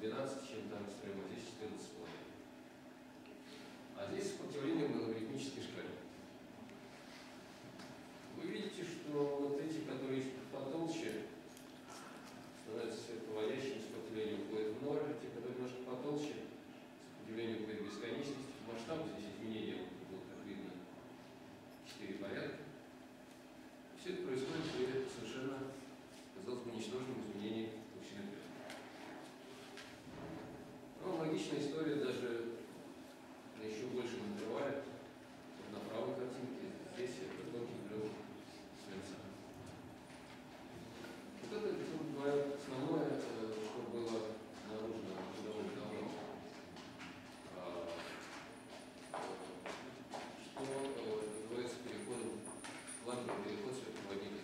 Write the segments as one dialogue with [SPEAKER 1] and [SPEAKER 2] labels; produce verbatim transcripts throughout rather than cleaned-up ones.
[SPEAKER 1] двенадцать с чем-то ангстрем, а здесь четырнадцать с половиной. А здесь сопротивление в логарифмической шкале. Вы видите, что вот эти, которые потолще, становятся сверхпроводящими, сопротивление уходит в ноль, а те, которые немножко потолще, сопротивление уходит в бесконечность. Масштаб здесь изменения, вот как видно, четыре порядка. Все это происходит при совершенно, казалось бы, ничтожном изменении толщины пленки. Но логичная история даже на еще большем интервале. Вот на правой картинке здесь это тонкий блок свинца. Вот это, грубо говоря, основное, что было обнаружено довольно давно. Что называется переходом, ламповый переход сверхпроводника.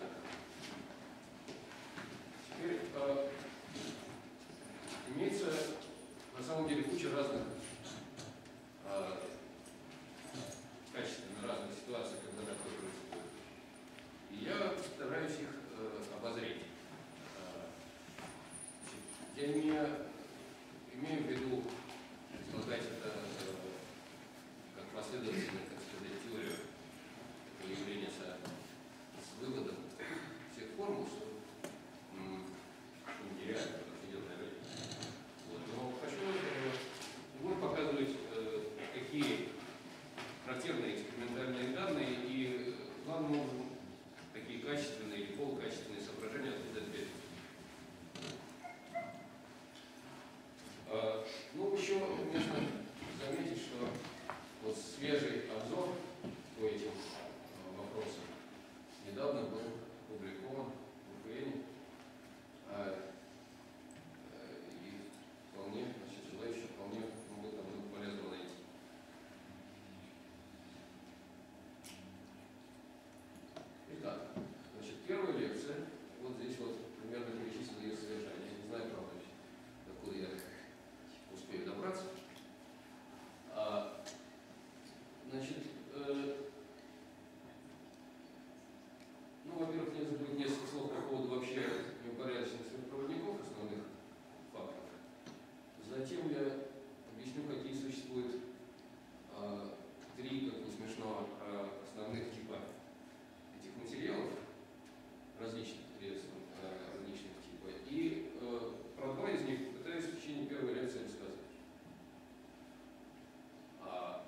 [SPEAKER 1] Теперь э, имеется на самом деле куча разных э, качественно разных ситуаций, когда такое происходит. И я стараюсь их э, обозреть. Э, я не имею в виду излагать это э, как последовательную, так сказать, теорию этого явления со, с выводом всех формул, что нереально, определенное время. Вот. Но хочу э, вот показывать, э, какие характерные экспериментальные данные и, главным образом, такие качественные или полукачественные соображения откуда отбирать. Э, ну, еще нужно заметить, что вот свежий обзор по этим э, вопросам недавно был опубликован в УФН. А, и вполне, значит, желающие вполне могут там много полезного найти. Итак, значит, первая лекция, вот здесь вот примерно перечислил ее содержание. Я не знаю, правда, докуда я успею добраться. А, значит, э, ну, во-первых, не забыть несколько слов по поводу вообще неупорядоченных сверхпроводников, основных факторов. Затем я объясню, какие существуют э, три, как не смешно, э, основных типа этих материалов, различных, э, различных типа. И э, про два из них пытаюсь в течение первой лекции рассказать. А,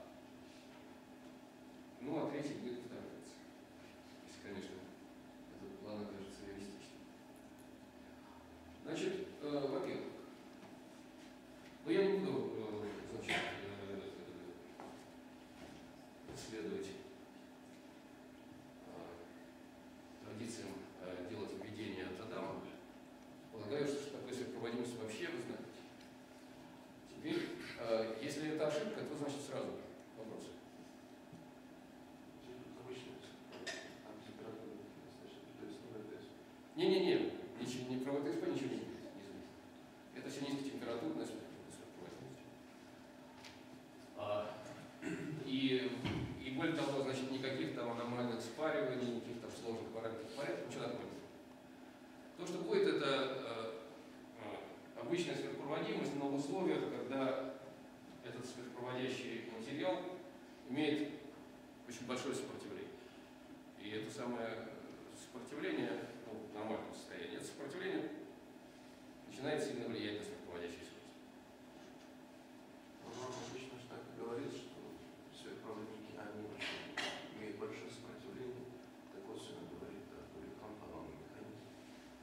[SPEAKER 1] ну, а третий будет вторая лекция. Если, конечно, этот план окажется реалистичным. Значит, э, во-первых, но я не буду, э, значит, э, следовать э, традициям э, делать введение от Адама. Полагаю, что такое сверхпроводимость вообще вы знаете. Теперь, э, если это ошибка, то значит сразу вопросы. Не-не-не, ничего, не про ВТСП ничего не изменится. Это все низкотемпературная сверхпроводимость. А, и, и более того, значит, никаких там аномальных спариваний, никаких там сложных параметров порядка, ничего такого нет. То, что будет, это э, обычная сверхпроводимость, но в условиях, когда этот сверхпроводящий материал имеет очень большое сопротивление. И это самое сопротивление, ну, в нормальном состоянии, это сопротивление начинает сильно влиять на сверхпроводящие свойства.
[SPEAKER 2] Он обычно же так и говорит, что сверхпроводники, они имеют большое сопротивление, так косвенно говорит о электронно-фононном механизме.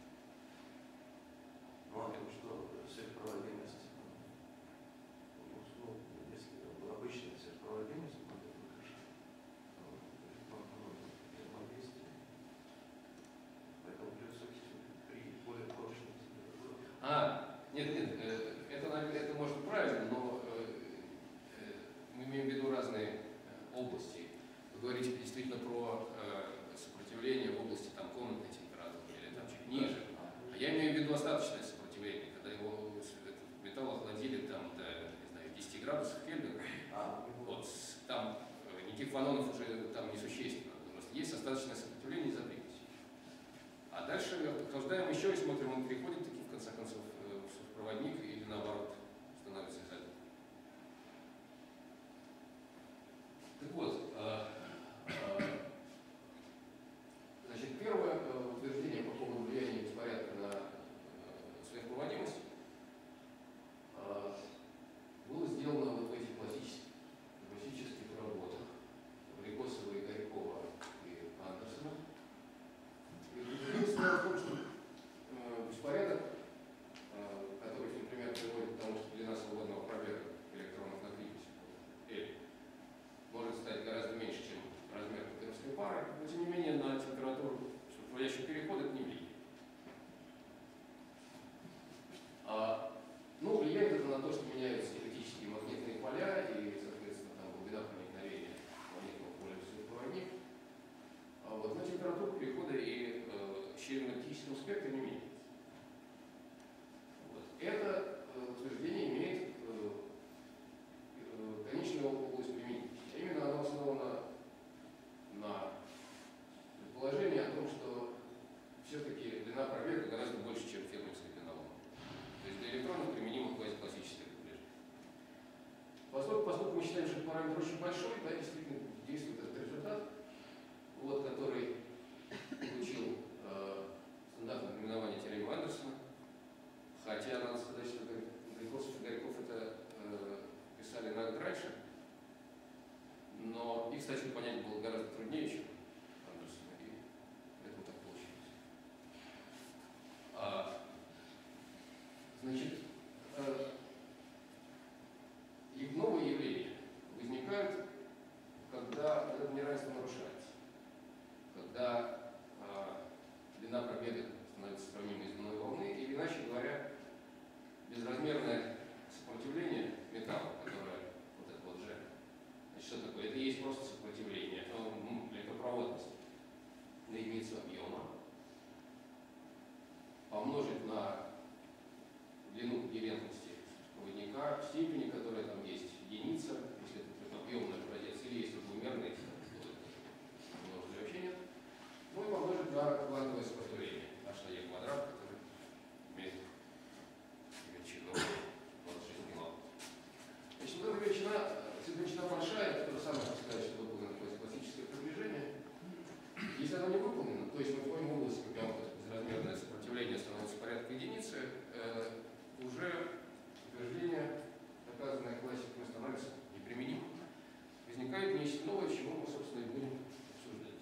[SPEAKER 2] Ну, о том, что сверхпроводимость, ну, ну, если обычная сверхпроводимость, то это хорошо. Электронно-фононном взаимодействии. Поэтому плюс при более прочной температуре.
[SPEAKER 1] А, нет, нет, это, это может правильно, но мы имеем в виду разные области. Вы говорите действительно про сопротивление в области там, комнатной температуры или там чуть ниже. А я имею в виду остаточное сопротивление, когда его этот металл охладили там, до, не знаю, десяти градусов Кельвина. Вот, там никаких фононов уже там несущественно. Просто есть остаточное сопротивление из-за прикиси. А дальше охлаждаем еще и смотрим, он переходит таки в конце концов в проводник или наоборот. параметр очень большой, да, действительно действует этот результат, вот, который получил э, стандартное наименование теоремы Андерсона. Хотя надо сказать, что Гайковцев и Горьков это э, писали на год раньше, но их, кстати, понять было гораздо труднее, чем Андерсона, и поэтому так получилось. А, значит, э, и новые явления возникают, когда это неравенство нарушается, когда э, длина пробега становится сравнимой с длиной волны, или, иначе говоря, безразмерное сопротивление металла, которое вот это вот же. Значит, что такое? Это и есть просто сопротивление, ну, электропроводность на единицу объема помножить на длину гевентности проводника в степени, которая там есть единица, если это объемный образец, или если двумерный, множество вообще нет. Ну и помножить на квантовое сопротивление, h на e квадрат, который имеет величину двадцать шесть миллион. Значит, вот эта величина, величина большая, то же самое, что сказать, что выполнено классическое приближение. Если она не выполнена, то есть мы входим в область, когда вот безразмерное сопротивление становится порядка единицы, э, уже утверждение, доказанное классикой, становится неприменимым. Возникает нечто новое, чего мы, собственно, и будем обсуждать.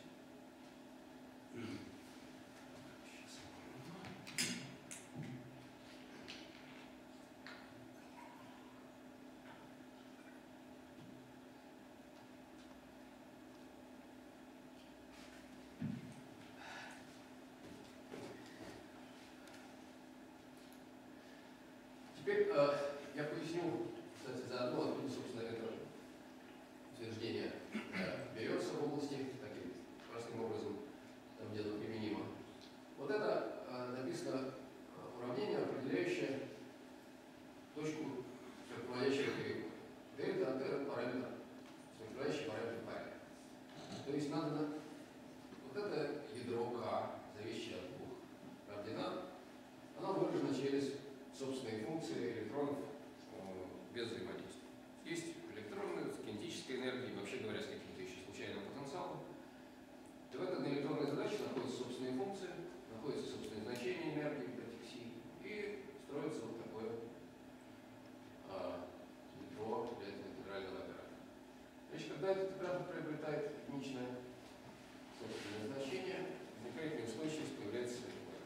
[SPEAKER 1] Теперь э, я поясню, кстати, заодно, откуда, собственно, это утверждение э, берется в области таким простым образом, там где оно применимо. Вот это э, написано э, уравнение, определяющее точку сверхпроводящего периода. Дельта от это параметр, сверхпроводящий параметр пари. То есть надо на вот это ядро К, зависящее от двух координат, оно выражено через собственные функции электронов э, без взаимодействия. Есть электронная, с кинетической энергией, вообще говоря, с каким-то еще случайным потенциалом. И в этой электронной задаче находятся собственные функции, находятся собственные значения энергии вот этих си, и строится вот такое э, ядро для этого интегрального оператора. Значит, когда этот оператор приобретает единичное собственное значение, возникает неустойчивость, появляется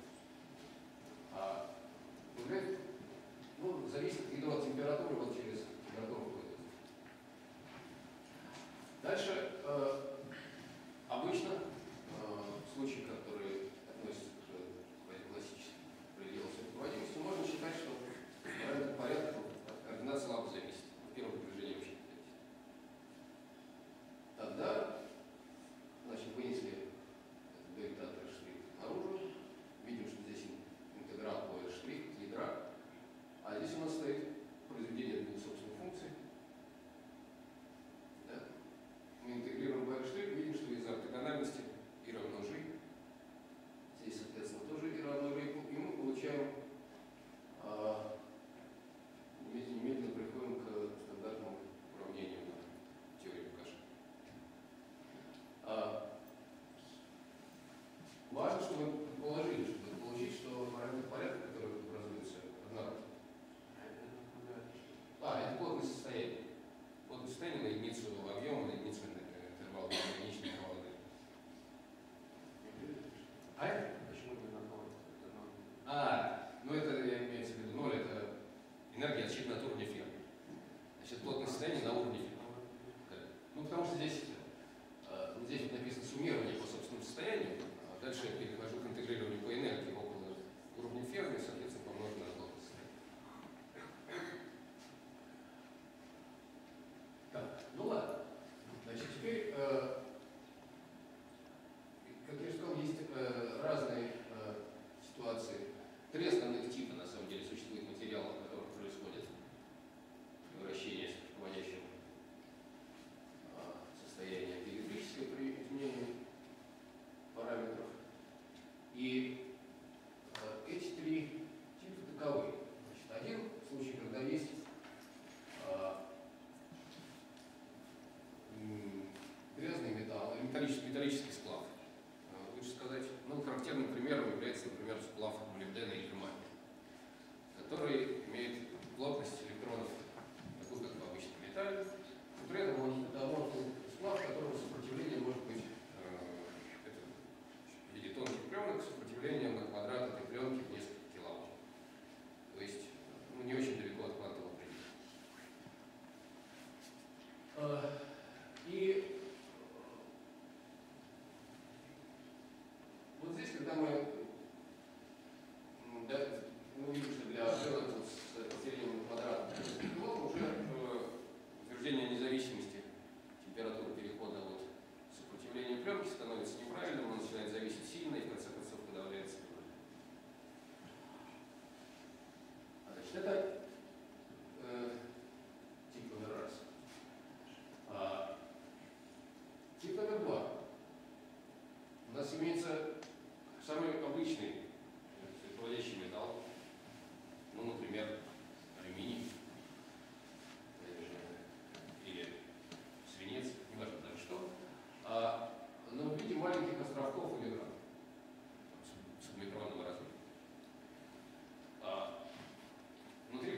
[SPEAKER 1] а ну, зависит видно от температуры, вот через температуру входит. Дальше э, обычно э, в случае, который относится к классическим пределам сопроводимости, можно считать, что параметр порядка от координат слабо зависит. Первое приближение вообще не зависит. Тогда, значит, вынесли дельта от r' наружу. Видим, что здесь интеграл по r' ядра. А здесь у нас стоит произведение двух собственных функций. Да? Мы интегрируем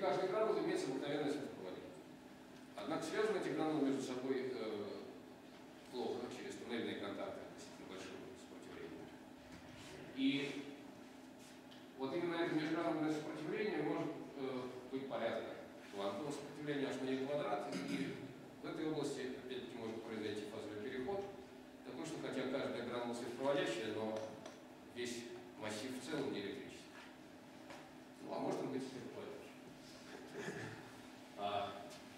[SPEAKER 1] каждой гранулы имеется обыкновенная светопроводимость. Однако связаны эти гранулы между собой э, плохо, через туннельные контакты относительно большого сопротивления. И вот именно это межгранульное сопротивление может э, быть порядка квантового сопротивления аж на e квадрат, и в этой области опять-таки может произойти фазовый переход, такой, что хотя каждая гранула светопроводящая, но весь массив в целом не электрический. Ну, а может быть светопроводящий. А,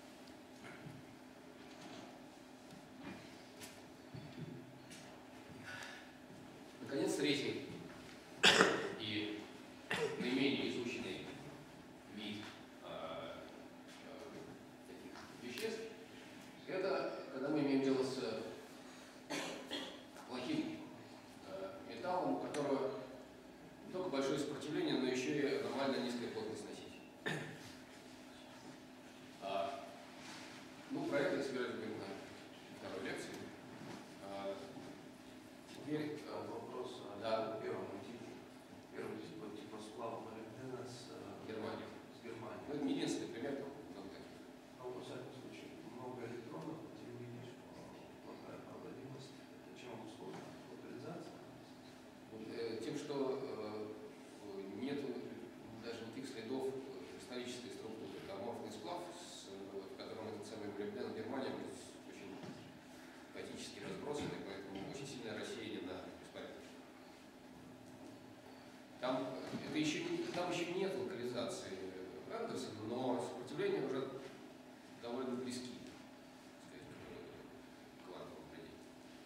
[SPEAKER 1] наконец, третий и наименее изученный вид а, а, таких веществ — это когда мы имеем дело с плохим а, металлом, у которого не только большое сопротивление, но еще и нормально низкая плотность носителя. А, ну, про это я собираюсь говорить на второй лекции. А, теперь
[SPEAKER 2] А, вопрос о
[SPEAKER 1] да.
[SPEAKER 2] первом типе. Первый тип типа сплава молибдена с э,
[SPEAKER 1] Германия.
[SPEAKER 2] С Германией.
[SPEAKER 1] Ну, это не единственный пример, много таких.
[SPEAKER 2] Но, во всяком случае, много электронов, тем не менее, что плохая проводимость. Это чем обусловлена локализация?
[SPEAKER 1] Э, Тем, что э, нет даже никаких следов кристаллической структуры. Это аморфный сплав, с, в котором этот самый молибден в Германии будет очень хаотически разбросанный, поэтому очень сильное рассеяние на беспорядке. Там, это еще, там еще нет локализации Андерсона, но сопротивления уже довольно близки, так сказать, к квантовому предельно.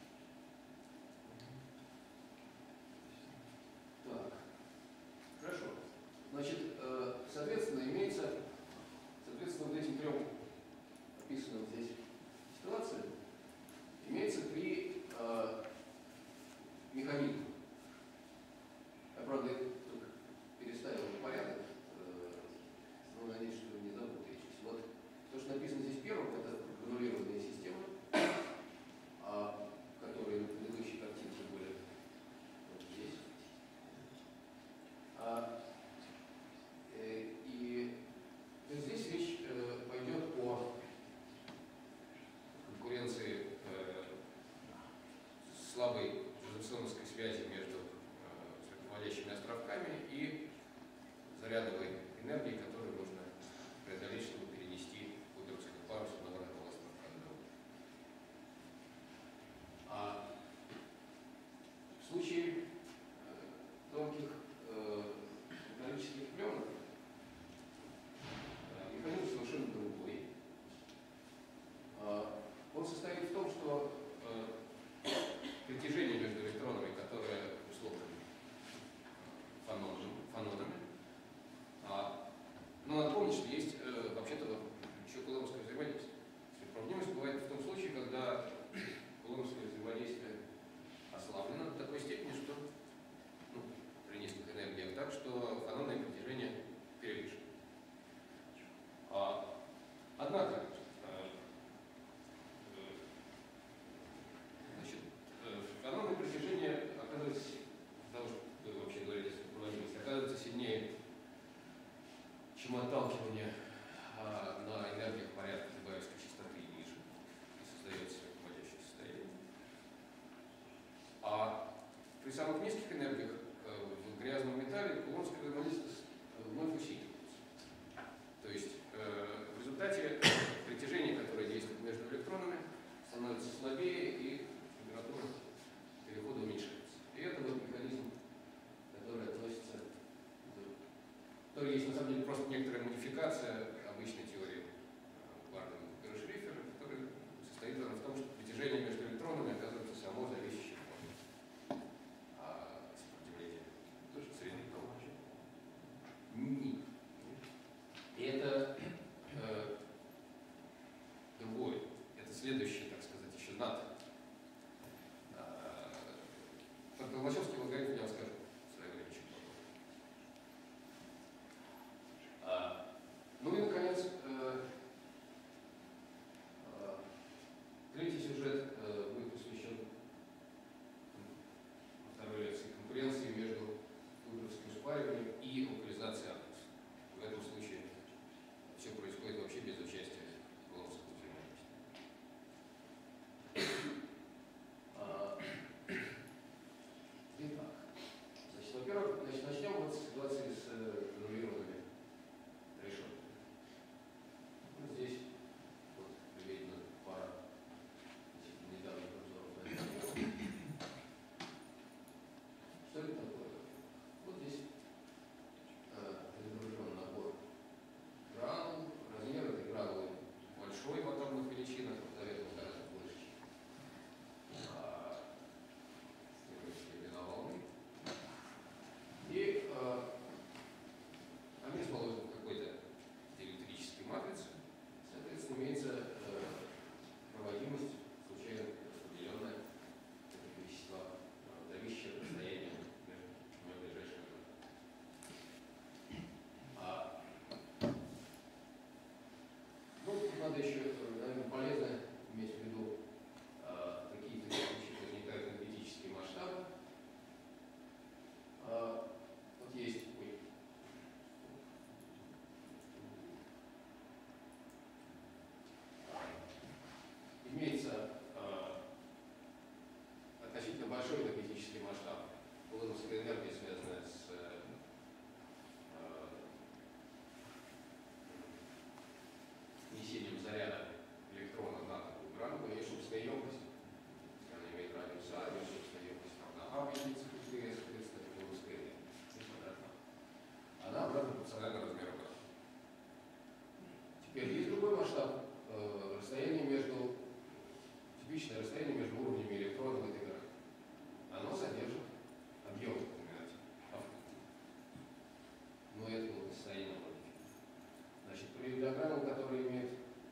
[SPEAKER 1] Так, хорошо. Значит, э, соответственно, имеется, соответственно, вот этим трем описанным здесь ситуациям имеется три э, механизма. Я, правда, только переставил порядок, э, но надеюсь, что не запутаетесь. Вот то, что написано здесь первым, это гранулированные системы, а, которые на предыдущей картинке были вот здесь. А, э, и то есть здесь речь э, пойдет о конкуренции э, слабой джозефсоновской связи между э, светопроводящими островками и зарядовой энергией, которую нужно преодолеть, чтобы перенести Кудровский парус с одного этого островка до другого. А в случае э, тонких э, металлических пленок э, механизм совершенно другой. Э, он состоит в том, что э, притяжение между электронами, которое условлено фанонами, фанонами. А, но надо помнить, что есть э, вообще-то еще кулоновское взаимодействие. Светопроводимость бывает в том случае, когда кулоновское взаимодействие ослаблено до такой степени, что ну, при низких энергиях так, что фанонное притяжение перевешено. А, однако, э, значит, э, фанонное притяжение оказывается, потому что вы вообще говорили о светопроводимости, оказывается сильнее, чем отталкивание а, на энергиях порядка дебаевской частоты и ниже, и создается светопроводящее состояние. А при самых низких энергиях э, в грязном металле кулоновское взаимодействие вновь усиливается. То есть э, в результате притяжение, которое действует между электронами, становится слабее и температура перехода уменьшается. И это вот механизм, который относится к... То есть на самом деле просто некоторая модификация обычной теории Вардена-Купера-Шрифера, которая состоит в том, что притяжение между электронами оказывается само зависящим от а, сопротивления среды. Нет. И это э, другое. Это следующее, так сказать, еще над. Про Ломачевский алгоритм я вам скажу в свое время чуть попозже. А, ну и, наконец, масштаб э, расстояния между, типичное расстояние между уровнями электродов в этой графике. Оно содержит объем комбинаций. Но это было состояние логики. Значит, при диаграммах, которые имеют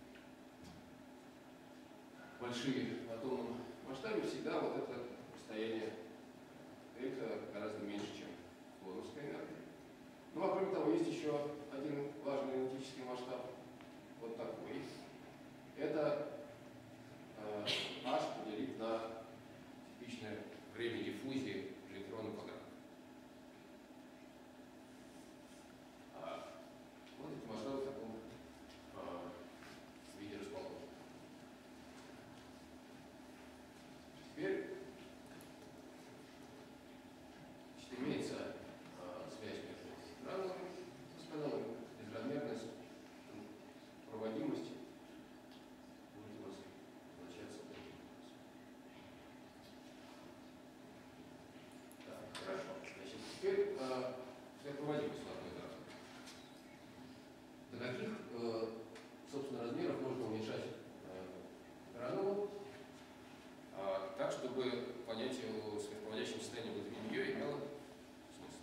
[SPEAKER 1] большие в атомном масштабе, всегда вот это расстояние это гораздо меньше, чем бонусская энергия. Ну а кроме того, есть еще один важный аналитический масштаб, вот такой. Это э, H поделить на типичное время диффузии электрона квадрата. А, вот эти масштабы в таком э, виде расположены. Теперь значит, имеется э, связь между гранулами, сказал, безразмерность, проводимость будет у нас означаться. Так, хорошо. Значит, теперь э, проводимость в одной грануле. До каких, э, собственно, размеров можно уменьшать э, гранулу, э, так, чтобы понятие о сверхпроводящем состоянии внутри нее имело смысл?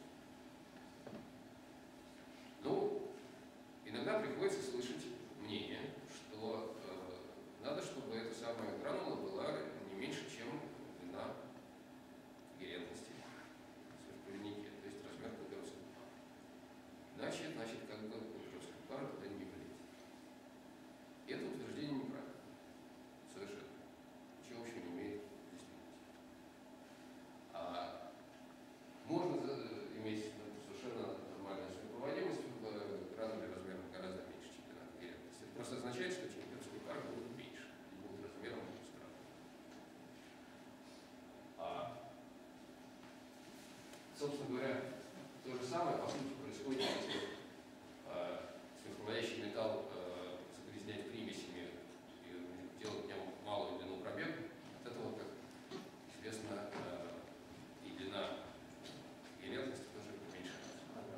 [SPEAKER 1] Ну, иногда приходится слышать мнение, что э, надо, чтобы эта самая гранула была не меньше, чем длина когерентности сверхпроводники, то есть размер квадратуры. Иначе, значит, как бы квадратурская пара туда не влезет. Это утверждение неправильно. Совершенно. Ничего вообще не имеет действительности. А можно иметь совершенно нормальную сверхпроводимость в грануле размером гораздо меньше, чем длина когерентности. Это просто означает, что чемпионские пары будут меньше, и будут размером с гранулой. А, собственно говоря, то же самое, по сути, происходит, если э, сверхпроводящий металл э, загрязнять примесями и делать в нем малую длину пробега. От этого, как известно, э, и длина когерентности тоже уменьшается.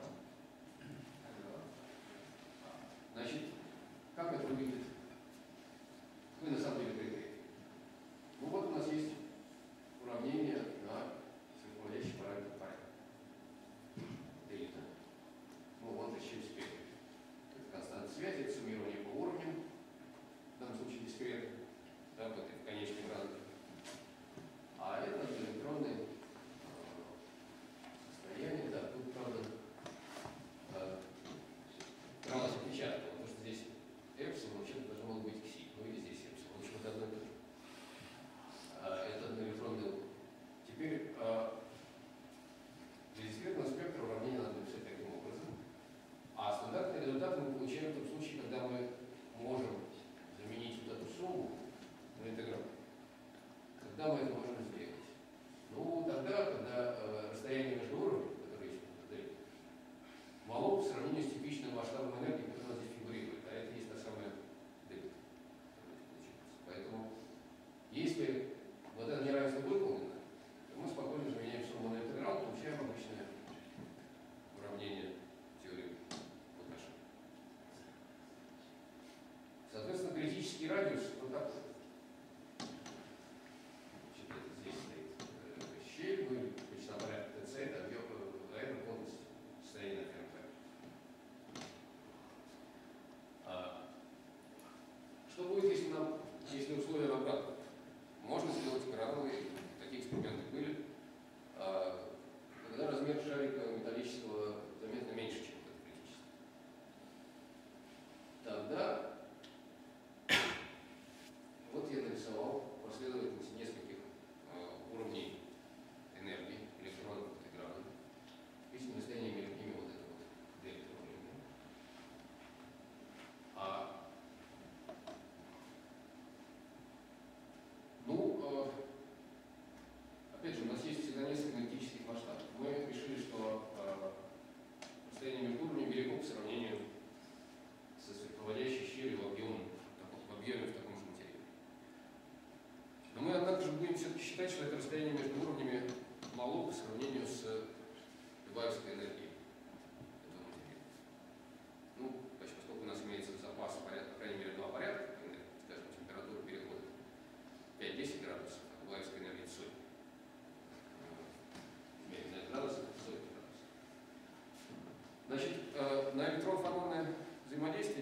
[SPEAKER 1] Значит, как это выглядит? Ну и на самом деле критерий. Ну вот у нас есть уравнение на сверхпроводящий параметр пари. Дельта. Ну вот еще теперь. Это константа связи, это суммирование по уровням. В данном случае дискретно. Да, в этой в конечной грануле. А это электронные э, состояния. Да, тут, правда, э, бралась опечатка, потому что здесь эпсилон вообще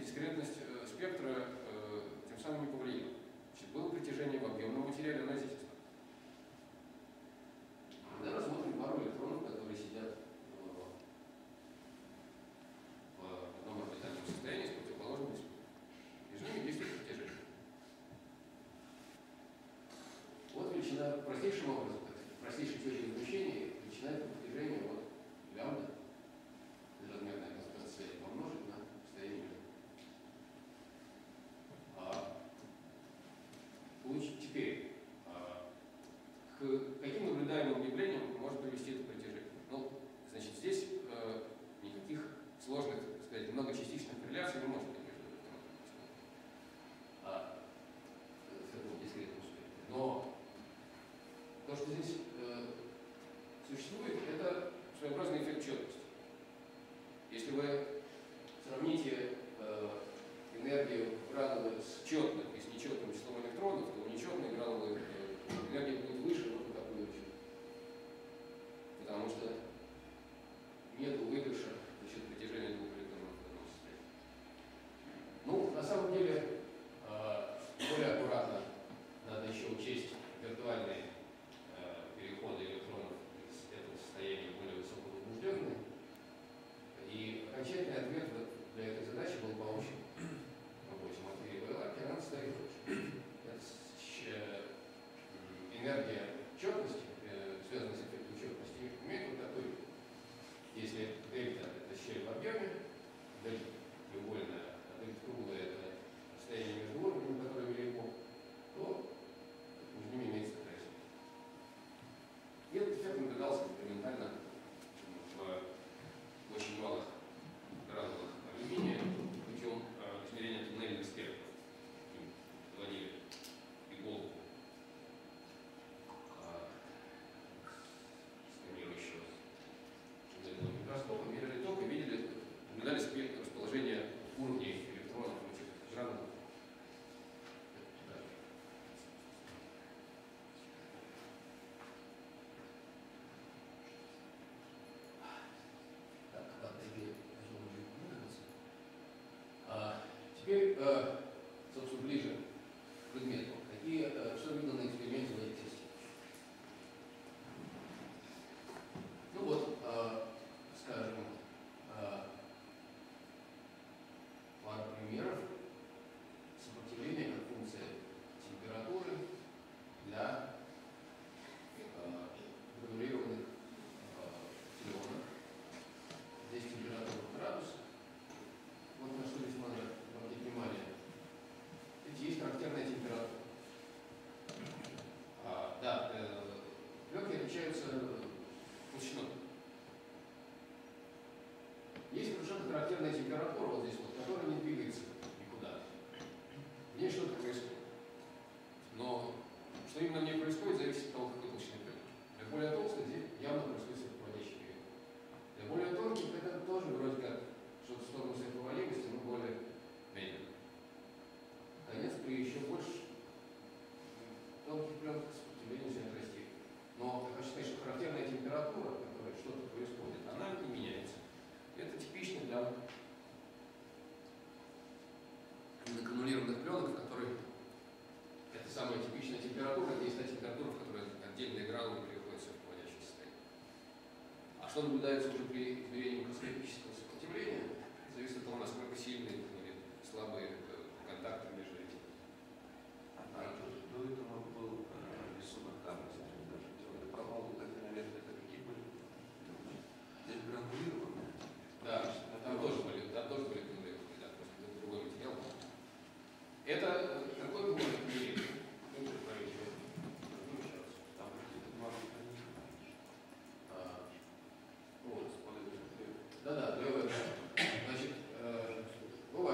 [SPEAKER 1] дискретность э, спектра э, тем самым не повлияла. Значит, было притяжение в объемном материале, оно здесь осталось. Когда рассмотрим пару электронов, которые сидят в, в одном орбитальном состоянии с противоположными спектрами. Между ними действует притяжение. Вот величина простейшим образом, простейшей теории излучения, величина этого притяжения вот лямбда, безразмерная констанция, помножить на расстояние между. А, теперь, а, к каким наблюдаемым явлениям может привести это притяжение? Ну, значит, здесь э, никаких сложных, так сказать, многочастичных корреляций не может быть между электронами. А, в таком дискретном спектре. Но то, что здесь э, существует, это своеобразный эффект четкости. Если вы сравните э, энергию гранулы с четным и с нечетным числом электронов, то у нечетной гранулы э, энергия будет выше, вот по такой величине. Потому что нет выигрыша за счет притяжения двух электронов в одном состоянии. Ну, на самом деле, э, более аккуратно надо еще учесть виртуальные переходы электронов из этого состояния более высоковозбужденные. И окончательный ответ для этой задачи был получен рабочим Матвеем Вайлаке. Она состоит энергия четности, связанная с эффектом четности, имеет вот такой вид. Если дельта – это щель в объеме, дельта треугольная, а дельта круглая – это расстояние между уровнями, которое велико, то между ними имеется такая связь. И этот эффект наблюдался экспериментально в очень малых гранулах алюминия путем э, измерения туннельных спектров. Вводили иголку э, сканирующего туннельного микроскопа, мерили ток и видели, наблюдали спектр расположения уровней электронов в этих гранулах. Теперь, э, собственно, ближе к предмету. Какие, э, что видно на эксперименте в этих системах? Ну вот, э, скажем, э, пара примеров сопротивления как функция температуры для э, гранулированных э, флюонов. Здесь температура в градусах. Вот на что здесь надо обратить внимание. Ведь есть характерная температура. А, да, э, легкие отличаются толщиной. Есть совершенно характерная температура вот здесь вот, которая не двигается никуда. В ней что-то происходит. Но что именно в ней происходит, зависит от того, какой толщины пленки. Для более толстой здесь явно происходит светопроводящий период. Для более тонких это тоже вроде как что-то в сторону светопроводимости, но более медленно. Конец при еще больше тонких пленках сопротивление начинает расти. Но я хочу сказать, что характерная температура, в которой что-то происходит, она не меняется. Это типично для гранулированных пленок, в которой это самая типичная температура, это есть та температура, в которой отдельные гранулы переходят в светопроводящее состояние. А что наблюдается уже при измерении микроскопического сопротивления, зависит от того, насколько сильные или слабые контакты между этими.
[SPEAKER 2] А до этого был рисунок камня, даже теория провала, так, наверное, это какие были? Здесь гранулированные.
[SPEAKER 1] Да, там тоже были, там тоже были гранулированные, да, просто другой материал. Это какой был измерение? Ну, проверить. Ну, сейчас.
[SPEAKER 2] Там какие-то два механизма.
[SPEAKER 1] Вот. Да-да, левая. Значит, э, бывает.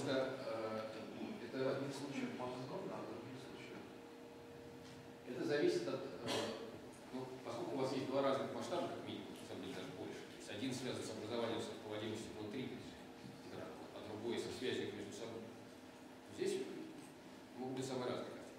[SPEAKER 1] что э,
[SPEAKER 2] В
[SPEAKER 1] это,
[SPEAKER 2] одних случаях монохромно, а в других случаях.
[SPEAKER 1] это зависит от, э, ну, поскольку у вас есть два разных масштаба, как минимум, на самом деле даже больше. То есть один связан с образованием совпадимости внутри графа, а другой со связью между собой. Здесь могут быть самые разные картины.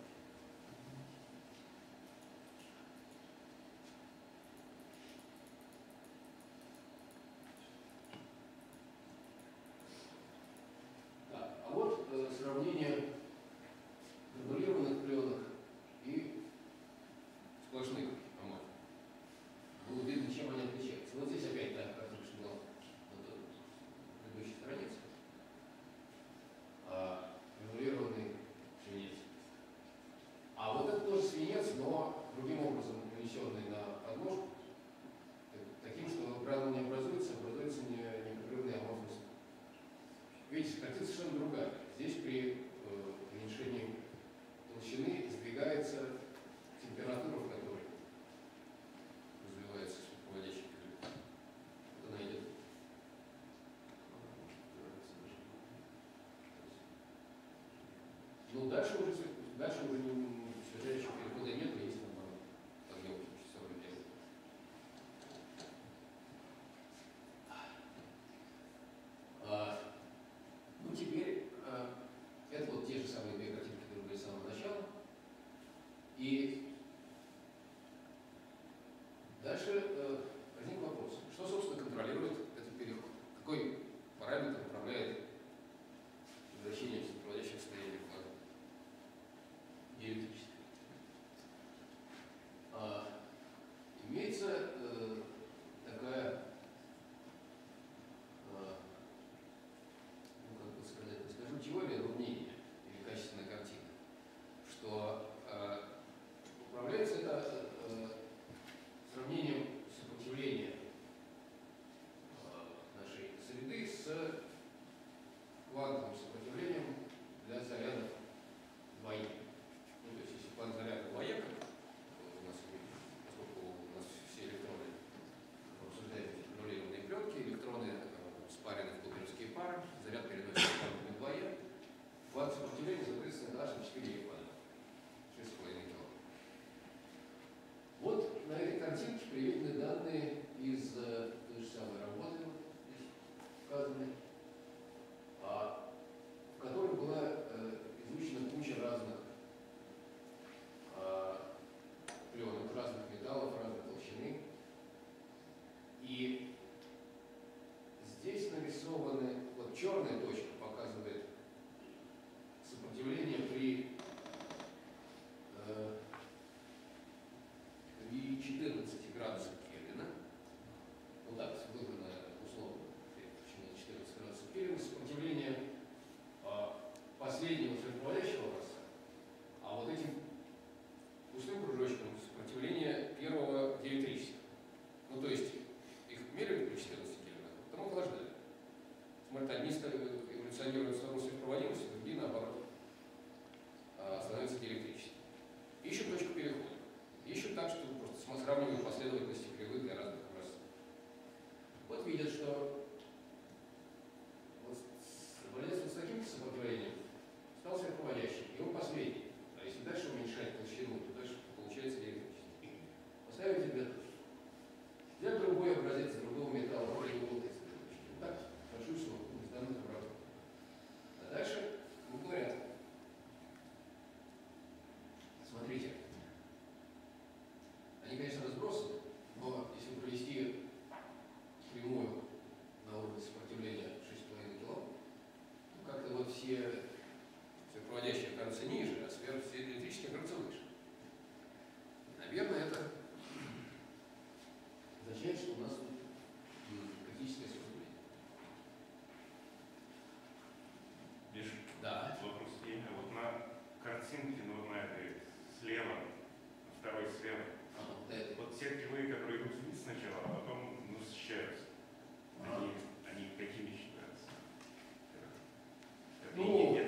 [SPEAKER 1] Так, а вот э, сравнение гранулированных пленок и сплошных аморфов. Было видно, чем они отличаются. Вот здесь опять, да, как только что было на той предыдущей странице. А, гранулированный свинец. А вот это тоже свинец, но другим образом нанесенный на подложку, таким, что гранул не образуется, образуется не- непрерывный аморфный слой. Видите, картина совершенно другая. Здесь при э, уменьшении толщины сдвигается температура, в которой развивается руководящий клеток. Вот она идет. Ну, дальше уже, дальше уже не связующего перехода нет, а есть наоборот. Подъем часовой делает. А, ну, теперь а, это вот те же самые две картинки, которые были с самого начала. И дальше э, возник вопрос. Что, собственно, контролирует этот переход? Какой параметр управляет возвращением сопроводящих состояний в диэлектрическое? А, имеется э, такая, э, ну, как бы сказать, не скажу теория, но мнение или качественная картина, что э, управляется это э, сравнением сопротивления э, нашей среды с квантовым сопротивлением для зарядов двоек. Ну, то есть, если квант заряда двоек, у нас, поскольку у нас все электроны обсуждают эти гранулированные пленки, электроны э, спарены в куперовские пары, заряд переносится в квантовые двоек, квант сопротивления, соответственно, аш четыре квадрат, шесть с половиной километров. Вот на этой картинке приведены данные из э, той же самой работы, вот здесь указаны, а, в которой была э, изучена куча разных а, пленок, разных металлов, разной толщины. И здесь нарисованы, вот черная точка показывает сопротивление при э, при четырнадцати градусах Кельвина. Вот так выбрано условно, почему четырнадцать градусов Кельвина, сопротивление а, последнего сверхпроводящего образца, а вот этим пустым кружочком сопротивление первого диэлектрического. Ну, то есть их меряли при четырнадцати Кельвинах, потом охлаждали. Смотрите, одни эволюционируют в сторону сверхпроводимости, другие наоборот а, становятся диэлектрическими. Ищут точку перехода. Ищут так, что просто сравнивают последовательности кривых для разных образцов. Вот видят, что вот образец вот с таким сопротивлением стал сверхпроводящим, и он последний. А если дальше уменьшать толщину, то дальше получается диэлектрический. Поставим температуру. Взять другой образец другого металла, или вот так, большую сумму, из данных образцов. А дальше ну, говорят, смотрите, они, конечно, разбросаны, но если провести прямую на уровне сопротивления шесть с половиной кило, то как-то вот все сверхпроводящие окажутся ниже, а сверх все электрические окажутся выше. Наверное, это означает, что у нас тут критическое сопротивление.
[SPEAKER 3] Миша,
[SPEAKER 1] Да.
[SPEAKER 3] вопрос есть. Вот на картинке, ну, на этой слева, второй слева,
[SPEAKER 1] А, вот это.
[SPEAKER 3] вот те кривые, которые идут вниз сначала, а потом насыщаются,
[SPEAKER 1] А.
[SPEAKER 3] они, они какими считаются? Это
[SPEAKER 1] Ну,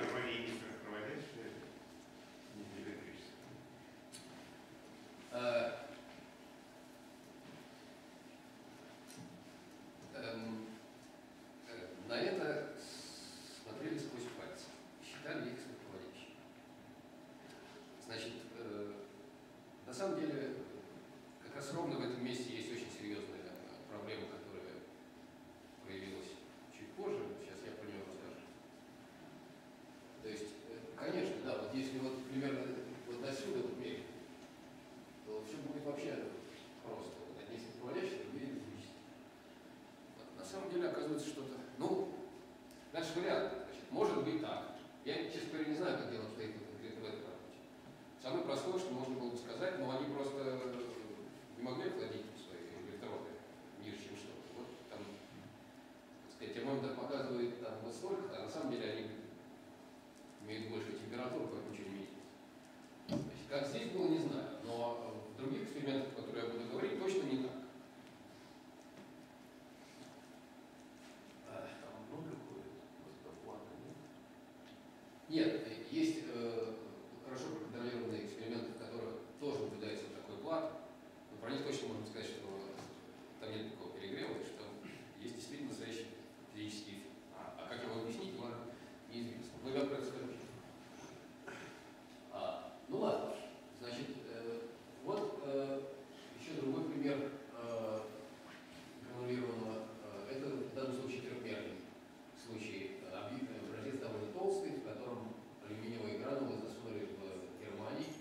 [SPEAKER 1] тут вообще просто. Вот одни руководящие, другие физические. На самом деле оказывается что-то. Ну, дальше вариант. Значит, может быть так. Я, честно говоря, не знаю, как дело обстоит конкретно в этой работе. Самое простое, что можно было бы сказать, но они просто не могли охладить свои электроды ниже, чем что-то. Вот там, так сказать, термометр показывает там вот столько, а на самом деле они имеют большую температуру, поэтому ничего не видят. Значит, как здесь было, не знаю, но в других экспериментах, о которых я буду говорить, точно не так.
[SPEAKER 2] Там много ходит, просто плата нет.
[SPEAKER 1] Нет, есть э, хорошо проконтролированные эксперименты, в которых тоже наблюдается вот такой плат, но про них точно можно сказать, что там нет такого перегрева, и что есть действительно настоящий физический эффект. А, а как его объяснить, ладно, неизвестно. Но я про это скажу. А, ну ладно, значит, э, вот э, еще другой пример э, гранулированного, э, это в данном случае трехмерный случай. Образец довольно толстый, в котором алюминиевые гранулы засунули в Германии,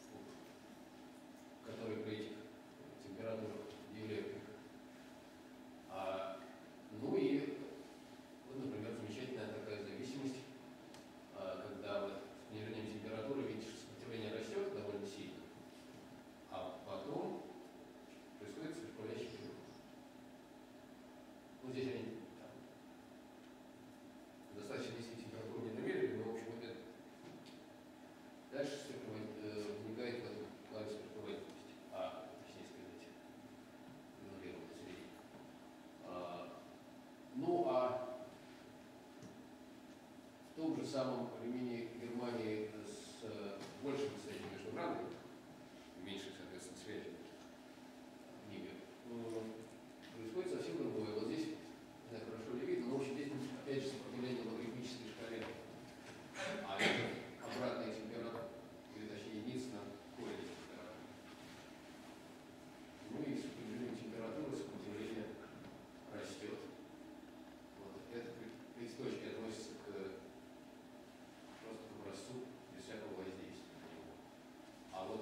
[SPEAKER 1] который при этих температурах диэлектрик. А, ну и вот, например, замечательная такая зависимость, а, когда вот с понижением температуры, видишь, сопротивление растет довольно сильно, а потом происходит циркулящий период. Ну, здесь они там, достаточно низкие температуры не намерили, но, в общем, это дальше э, возникает в этом клавише проводительности, а, точнее сказать, гранулированной среде. А, ну, а в том же самом алюминии Германии с э, большим расстоянием между гранами, меньшей, соответственно, связи в ними, происходит совсем другое. Вот здесь, не знаю, хорошо ли видно, но, в общем, здесь, опять же, сопротивление на логарифмической шкале, а это обратная температура, или точнее единица на корень температуры. Ну и с понижением температуры сопротивление растет. Вот. Это к этой точке относится к просто к образцу без всякого воздействия на него. А вот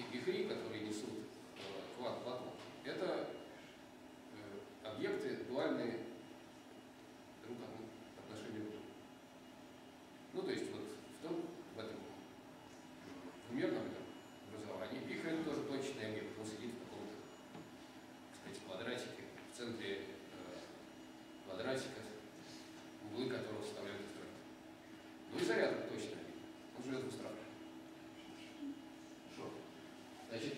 [SPEAKER 1] вихри, которые несут э, квант-поток, это э, объекты дуальные друг от отношению друг к другу. Ну, то есть вот в том, в этом примерном образовании вихрь это тоже точный объект, он сидит в каком-то, так сказать, квадратике, в центре э, квадратика, углы которого составляют электрон. Ну и заряд точно объект, он живет в электрон. Хорошо. Значит,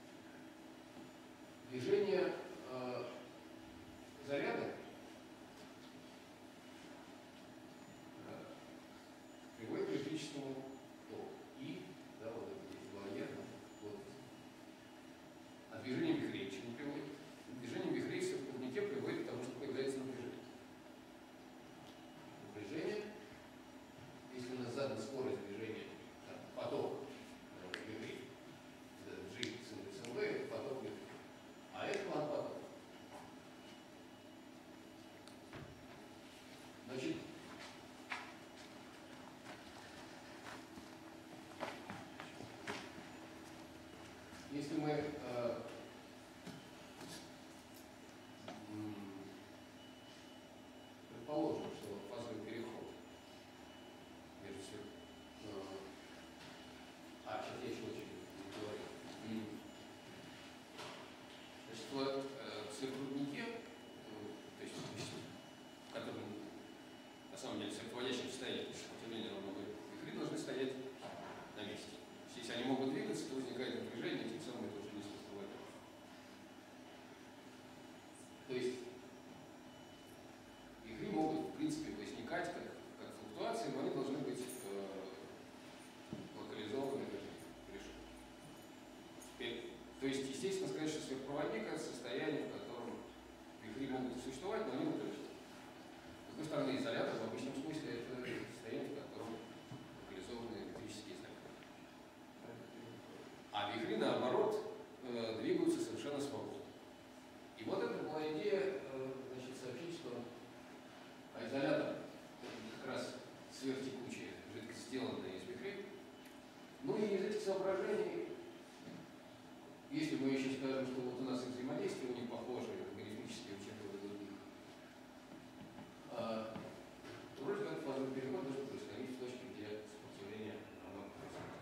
[SPEAKER 1] движение э, заряда э, приводит к электрическому току. И, да, вот это здесь была нервно, вот. А движение вихрей к чему приводит? Движение вихрей в проводнике приводит к тому, что появляется напряжение. Напряжение, если у нас задана скорость движения, там, поток э, вихрей, G с индексом V, это поток вихрей. А это квант-поток. Значит, если мы э, предположим, что фазовый переход между свет... э, а, сейчас я еще очень не говорил. Значит, в э, сверхпроводнике, э, то есть в котором на самом деле в сверхпроводящем состоянии сопротивления равно вихри должны стоять на месте. То есть, если они могут двигаться, то возникает напряжение, тем самым это уже не сверхпроводящее. То есть вихри могут, в принципе, возникать как, как флуктуации, но они должны быть э, локализованы как решены. То есть, естественно, сказать, что сверхпроводник это состояние, в котором вихри могут существовать, но они напряжены. С другой стороны, изолятор в обычном смысле это состояние, в котором локализованы электрические знания. А вихри, наоборот, э, двигаются совершенно свободно. И вот это была идея, э, значит, сообщить, что изолятор как раз сверхтекучая жидкость, сделанная из вихрей. Ну и из этих соображений, если мы еще скажем, что вот у нас их взаимодействие у них похоже логарифмически у чем-то других, а, то вроде как фазовый переход должен происходить в точке, где сопротивление равно происходит.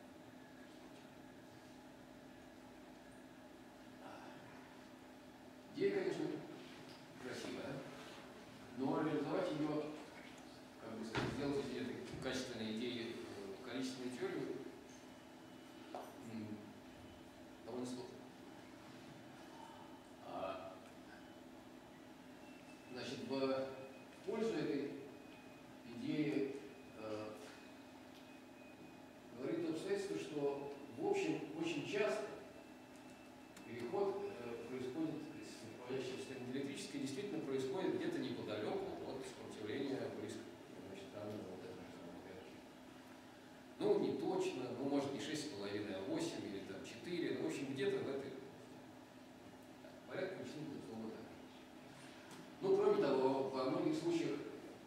[SPEAKER 1] Идея, конечно, красивая, но реализовать ее, как бы сказать, сделать из этой качественной идеи количественную теорию довольно сложно. А, значит, в пользу этой идеи э, говорит то обстоятельство, что в общем очень часто переход э, происходит из сверхпроводящего состояния электрическое, действительно происходит где-то неподалеку от сопротивления близко. Значит, там вот это ну, не точно, ну, может, не шесть с половиной, а восемь или там четыре, ну, в общем, где-то в этой порядке вычислительного золота. Ну, кроме того, во многих случаях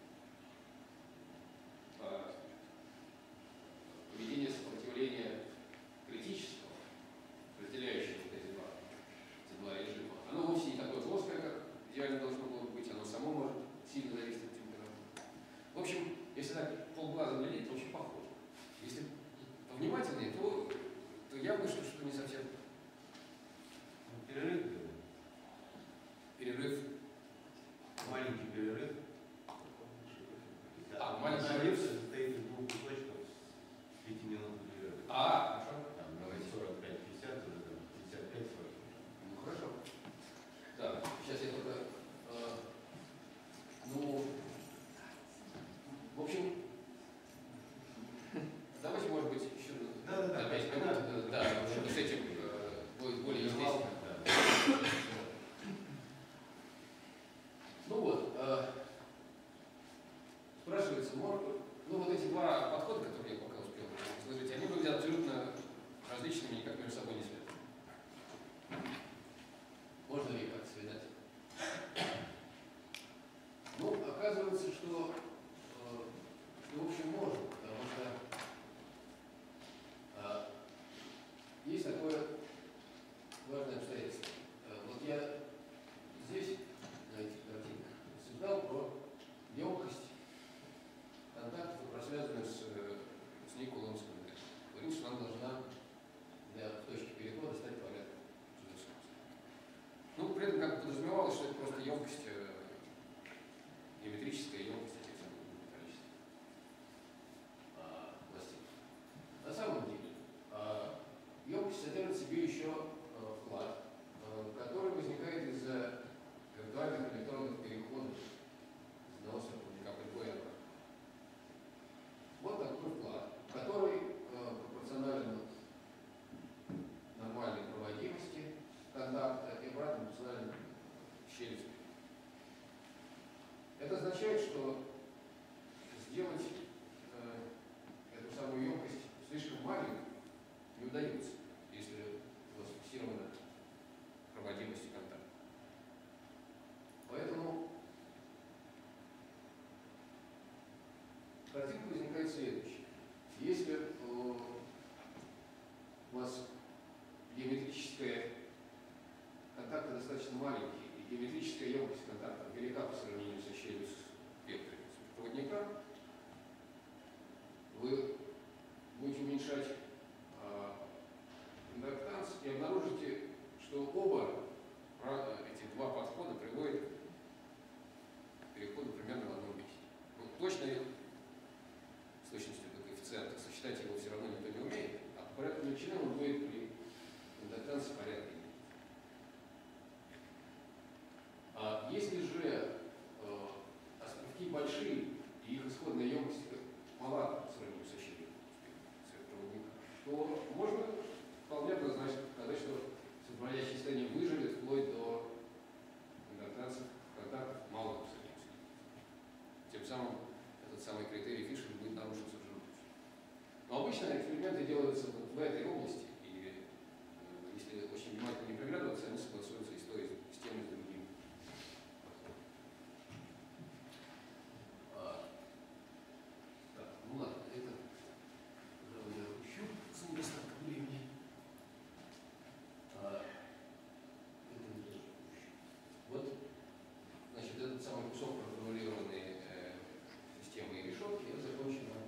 [SPEAKER 1] а, поведение сопротивления критического, разделяющего вот эти два, эти два режима, оно вовсе не такое плоское, как идеально должно было быть, оно само может сильно зависеть от температуры. В общем, если так полглаза глядеть, то очень похоже. Если повнимательнее, то, то явно, что что не совсем.
[SPEAKER 4] Перерыв.
[SPEAKER 1] Перерыв.
[SPEAKER 4] Маленький перерыв.
[SPEAKER 1] А, маленький
[SPEAKER 4] перерыв
[SPEAKER 1] перерыв.
[SPEAKER 4] состоит из двух кусочков с пяти минут перерыва.
[SPEAKER 1] А, хорошо.
[SPEAKER 4] Там давайте сорок пять пятьдесят, уже там пятьдесят пять сорок.
[SPEAKER 1] Ну, хорошо. Да, сейчас я только... Э, ну, в общем, давайте, может быть, еще
[SPEAKER 4] Да, да, да.
[SPEAKER 1] на пять минут, да, чтобы с этим емкость содержит в себе еще э, вклад, э, который возникает из-за виртуальных электронных переходов с одного проводника к другой обратно. Вот такой вклад, который э, пропорционален нормальной проводимости контакта и обратно пропорционален щели. Это означает, что сделать э, эту самую емкость слишком маленькой не удается, если у вас фиксирована проводимость и контакт. Поэтому картинка возникает следующая. Если э, у вас геометрическая контакты достаточно маленькие, и геометрическая емкость контакта велика по сравнению со щелью спектра проводника, вы будете уменьшать э, индуктанс и обнаружите, что оба э, эти два подхода приводят к переходу примерно в одном месте. Ну, точно с точностью до коэффициента сочетать его все равно никто не умеет, а по порядку величины он будет при индуктансе порядка. А если же э, островки большие и их исходная емкость мала по сравнению со щелью сверхпроводника, то можно вполне однозначно сказать, что составляющее состояние выживет вплоть до индуктансов контактов малых абсолютно. Тем самым этот самый критерий Фишера будет нарушен совершенно точно. Но обычно эксперименты делаются вот в этой области, и э, если очень внимательно не приглядываться, они согласуются и с той, и с тем, и с другим. Ну ладно, это я опущу с недостатком времени. А, это не тоже опущу. Вот, значит, этот самый кусок проформулированной э, системы и решетки я закончу на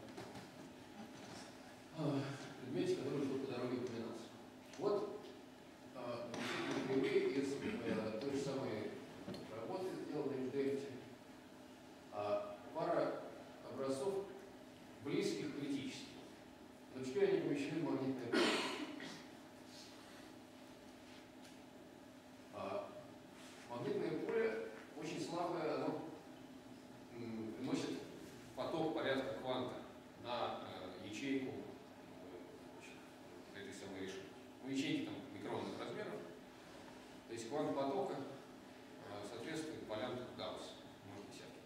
[SPEAKER 1] э, предмете, который уже по дороге упоминался. Вот э, впервые из э, той же самой работы, сделанной в Дельфте, э, пара образцов близких к критическим. Но теперь они помещены в магнитное поле. А магнитное поле очень слабое, оно приносит поток порядка кванта на э, ячейку э, этой самой решетки. Ну, ячейки там микронных размеров. То есть квант потока э, соответствует полям Гаусса, может быть, всякий.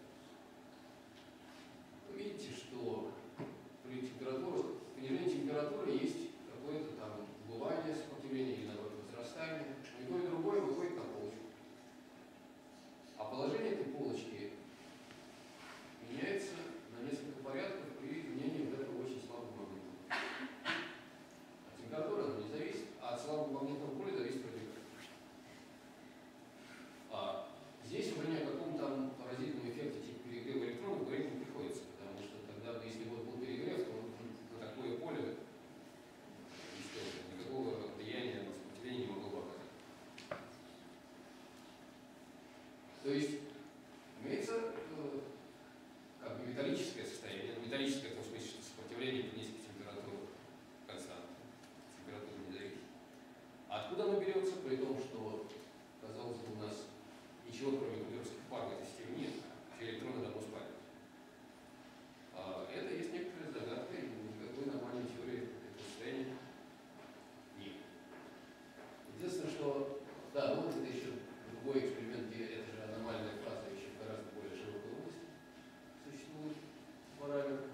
[SPEAKER 1] Вы видите, что при температуре, понижении температуры есть какое-то там убывание сопротивления или наоборот возрастание. Но и то, и другое выходит на полочку. А положение этой полочки меняется на несколько порядков при изменении вот этого очень слабого магнитного поля. От температуры она не зависит, а от слабого магнитного поля зависит радиация. А здесь уже ни о каком там поразительном эффекте типа перегрева электронов говорить не приходится, потому что тогда, если вот был перегрев, то на такое поле никакого влияния на сопротивление не могло бы оказать. То есть имеется э, как бы металлическое состояние, металлическое в том смысле, что сопротивление при низкой температуре константа, температура не зависит. А откуда оно берется, при том, что, казалось бы, у нас ничего, кроме куберских пар в этой системе нет, все электроны давно спали. А это есть некоторая загадка, и никакой нормальной теории этого состояния нет. Единственное, что, да, ну вот это еще другой эксперимент, где эта же аномальная фаза еще в гораздо более широкой области существует параметр.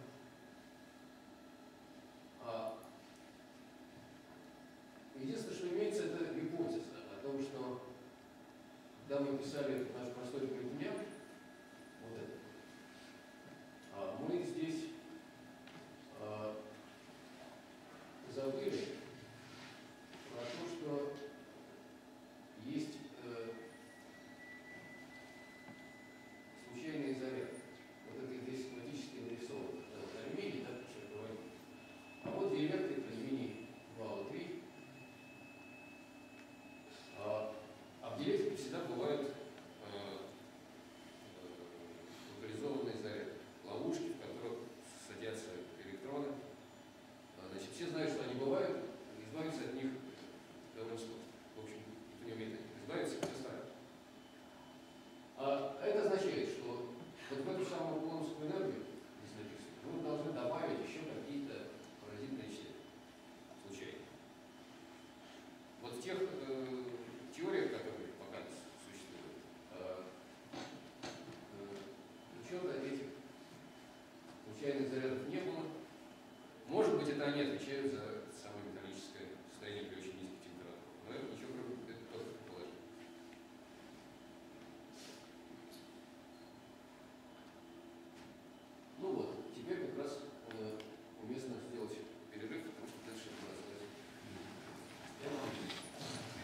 [SPEAKER 1] А единственное, что имеется, это гипотеза о том, что когда мы писали наш простой предмет, вот это, а мы здесь а, забыли про то, что есть э, случайный заряд. Вот это здесь схематически нарисовано. Да, вот алюминий, да, все говорит. А вот диэлектрик алюминий два о три. А, а в диэлектрике всегда бывают э, в тех э, теориях, которые пока существуют, э, э, учета этих случайных зарядов не было. Может быть, это они отвечают за самое металлическое состояние при очень низких температурах. Но это ничего, кроме это только предположение. Ну вот, теперь как раз э, уместно сделать перерыв, потому что дальше я буду рассказывать.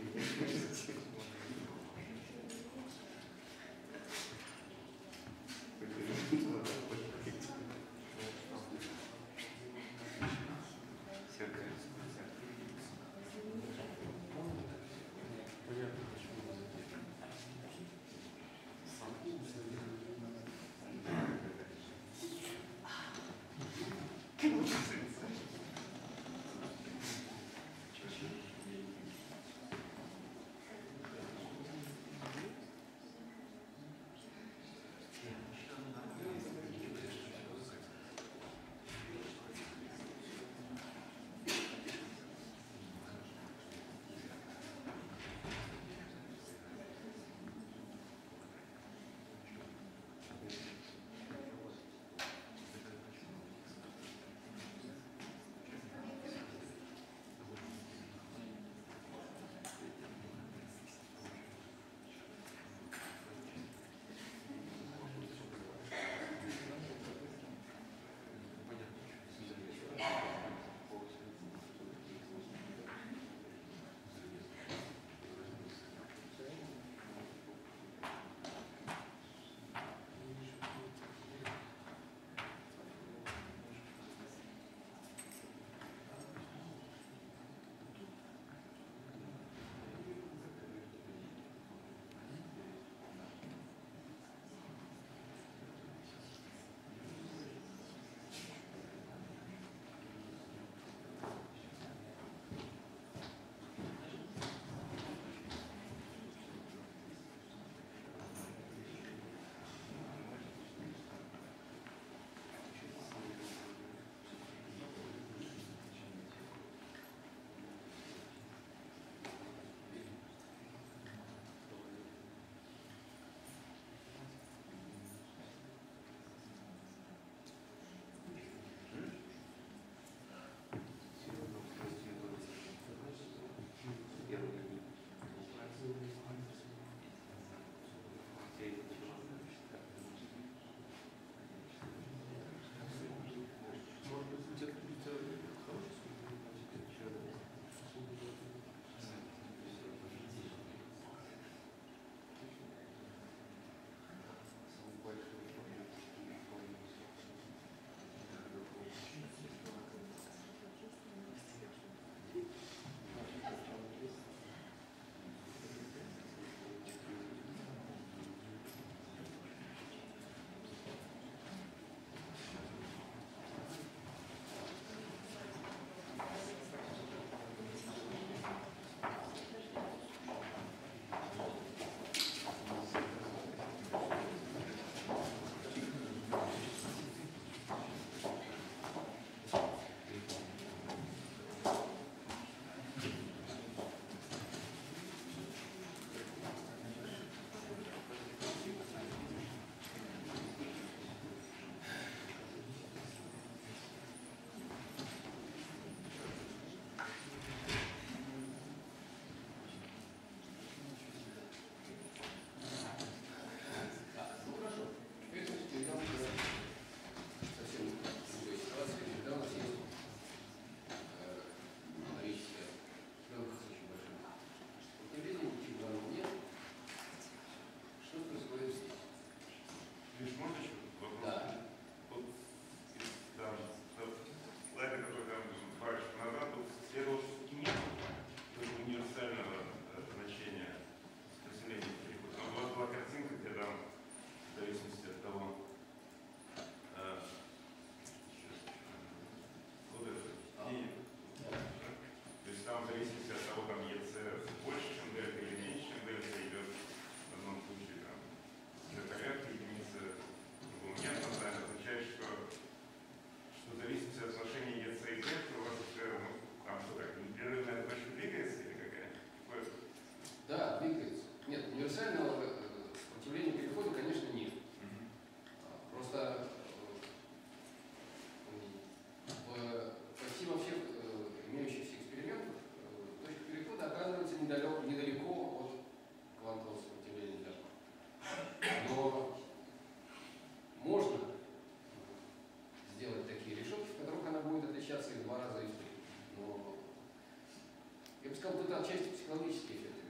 [SPEAKER 1] сказал, это отчасти психологический эффект.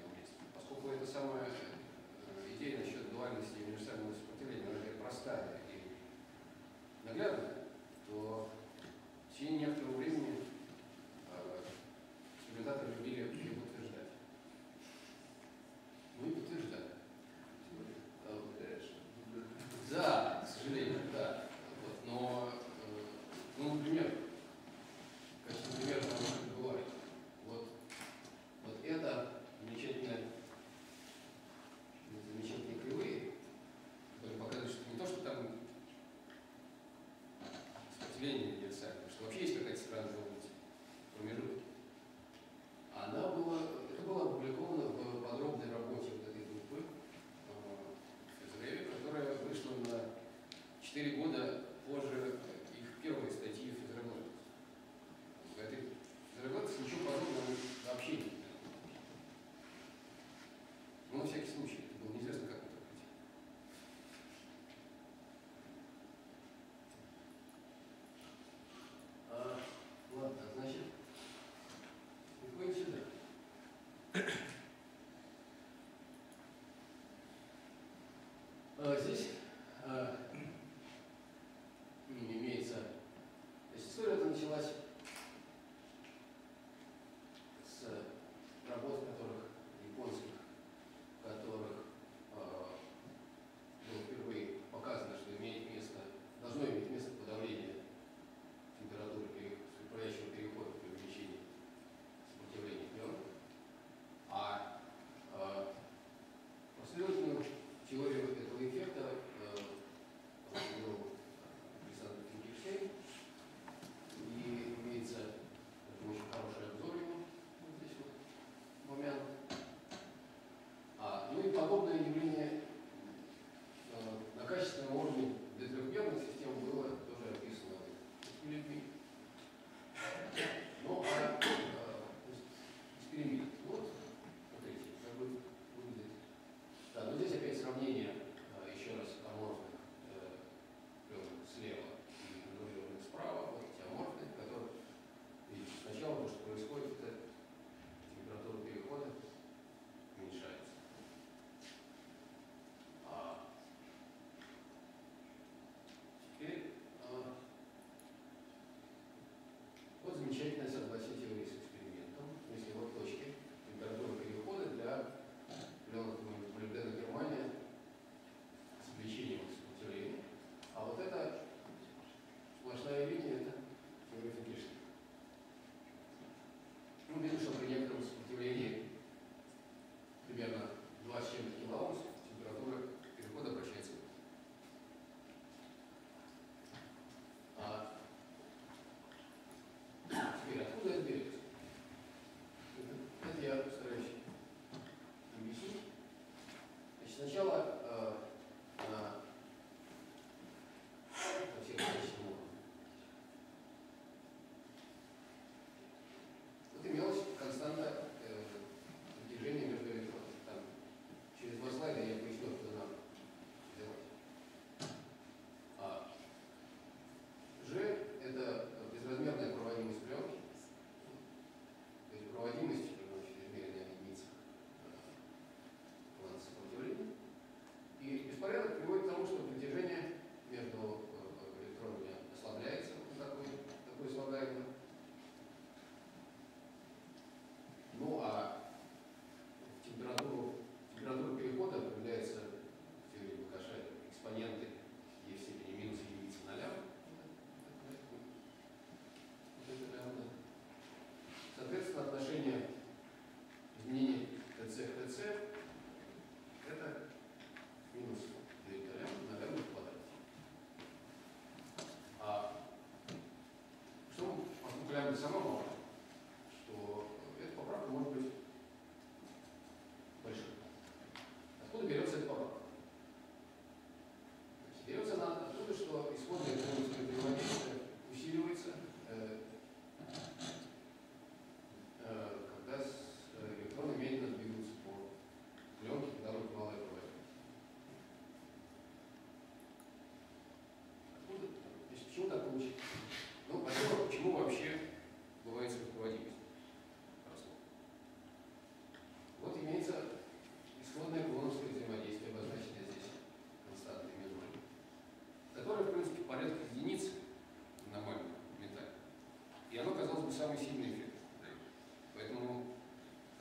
[SPEAKER 1] поскольку эта самая э, идея насчет дуальности и универсального сопротивления, она такая простая и наглядная, то в течение некоторого времени э, экспериментаторы любили ее подтверждать. Ну и подтверждали. Да, к сожалению, да. Вот. Но, э, ну, например, как например, там может бывает. Вот, вот это замечательное, замечательные кривые, которые показывают, что не то, что там сопротивление универсальное, что вообще есть какая-то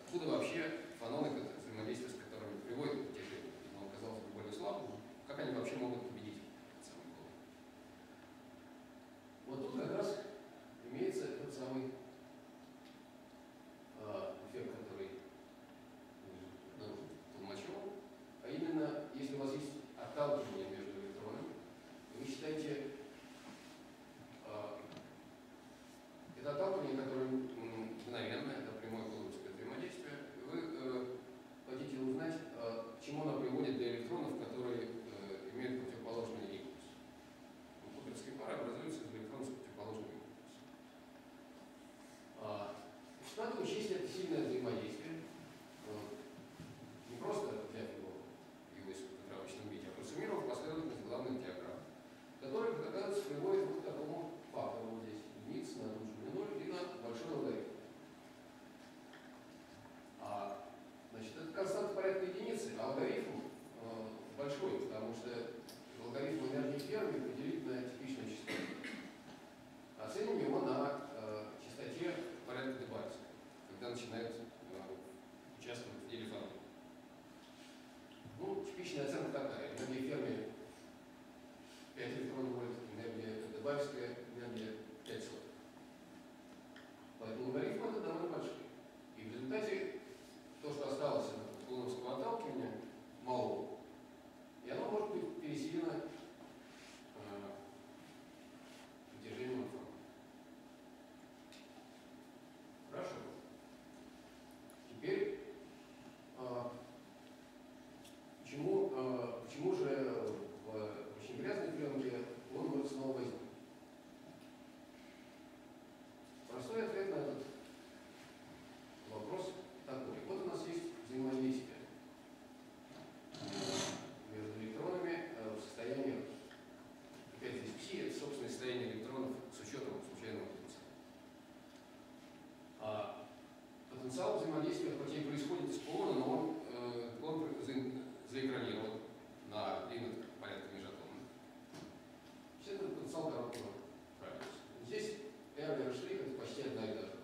[SPEAKER 1] откуда вообще фононика, это взаимодействие, с которыми приводит к тех, но оказалось бы более слабым, как они вообще могут победить этот самый голод. Вот тут как раз имеется этот самый э, эффект, который ну, Толмачева, а именно, если у вас есть отталкивание между электронами, вы считаете э, это отталкивание, которое мгновенно, это прямое колоровское взаимодействие, вы э, хотите узнать, э, к чему оно приводит для электронов, которые э, имеют противоположный импульс. Куперские пары образуются из электронов с противоположным импульсом. А, надо учесть это сильное взаимодействие. Вот. Не просто взять его в его исходно-травочном виде, а просуммировав последовательность главных диаграмм, которые, как оказывается, приводят вот к такому фактору вот здесь. Единица на нужную ноль и на большой логарифм. А, значит, это константа порядка единицы, а логарифм э, большой, потому что логарифм энергии Ферми поделить на типичное число. Оценим его на э, частоте порядка Дебальцева, когда начинает э, участвовать в деле фонона. Ну, типичная оценка такая. Энергия Ферми пять электронов вольт, энергия Дебальцевская, энергия пять сот. Поэтому логарифм это довольно большой. И в результате то, что осталось от колоновского отталкивания, мало. И оно может быть пересилено э, притяжением фона. Хорошо. Теперь, э, почему, э, почему же в очень грязной пленке он может снова возникнуть? Простой ответ на этот вопрос такой. Вот у нас есть взаимодействие между электронами в состоянии, опять здесь пси, это собственное состояние электронов с учетом случайного потенциала. А потенциал взаимодействия хоть и происходит из полона, но он, э, он заэкранирован на длинных порядка межатомных. Это потенциал короткого радиуса. Здесь R и R' это почти одна и та же.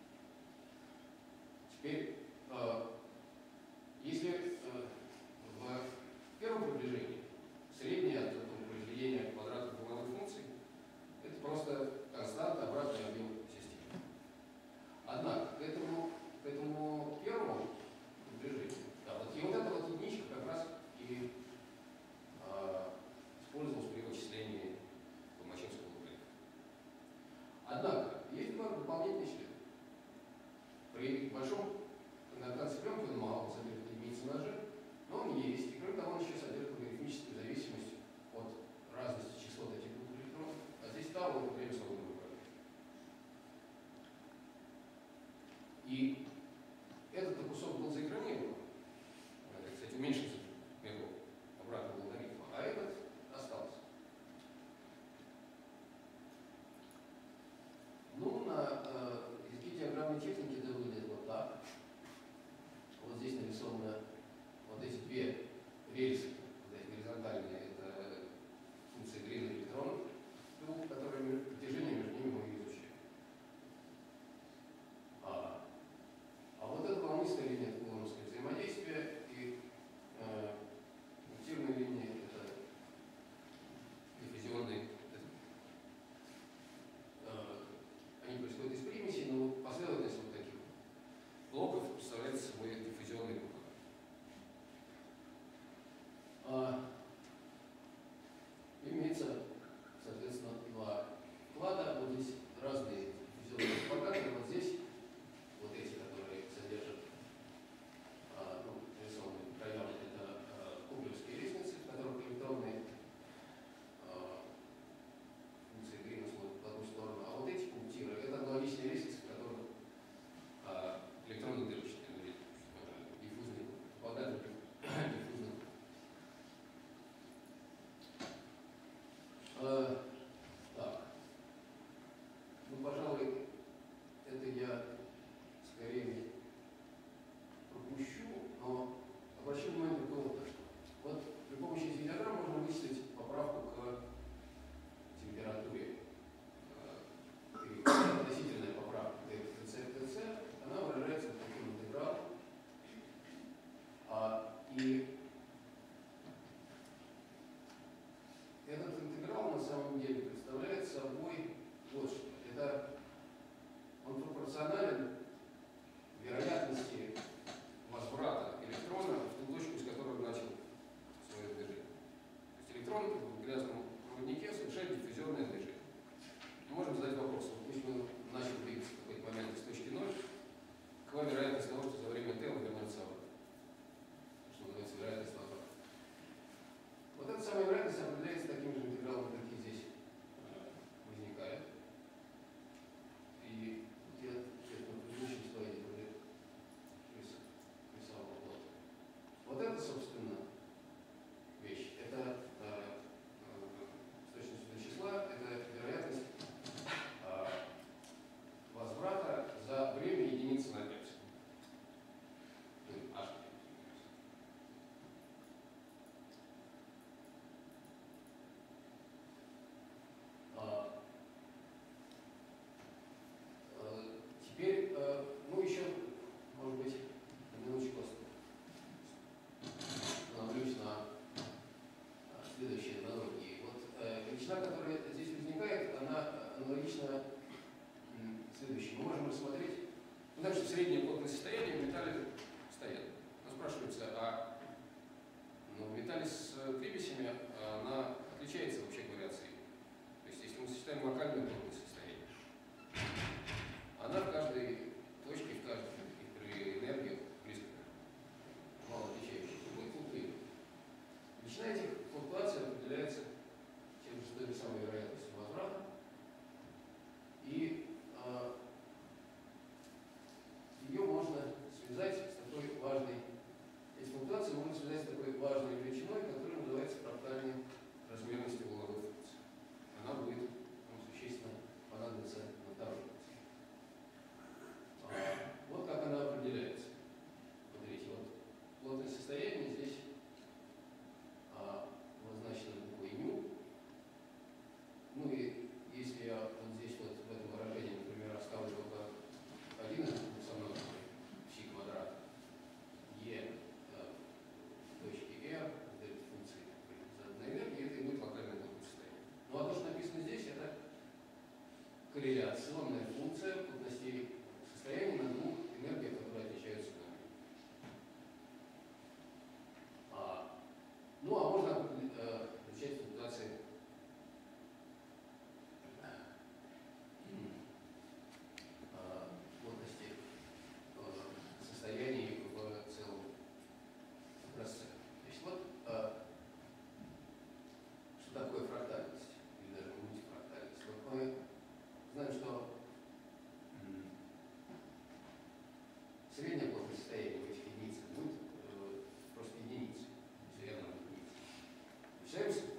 [SPEAKER 1] Теперь, э, если э, в первом приближении среднее от произведения квадратных волновых функций это просто константа, обратный объем системы. Однако к этому, к этому первому приближению, да, вот, и вот эта вот единичка как раз и э, использовалась при вычислении Толмачевского логарифма. Однако есть два дополнительных следа. При большом конденсации пленки он мало содержит единицы на G, но он есть. И кроме того, он еще содержит логарифмическую зависимость от разности частот этих двух электронов. А здесь тау это время свободного управления. И этот кусок был заэкранирован, это, кстати, уменьшился меру обратного логарифма, а этот остался. Ну, на э, языке диаграммной техники это выглядит вот так. Вот здесь нарисованы вот эти две рельсы, вот эти горизонтальные, это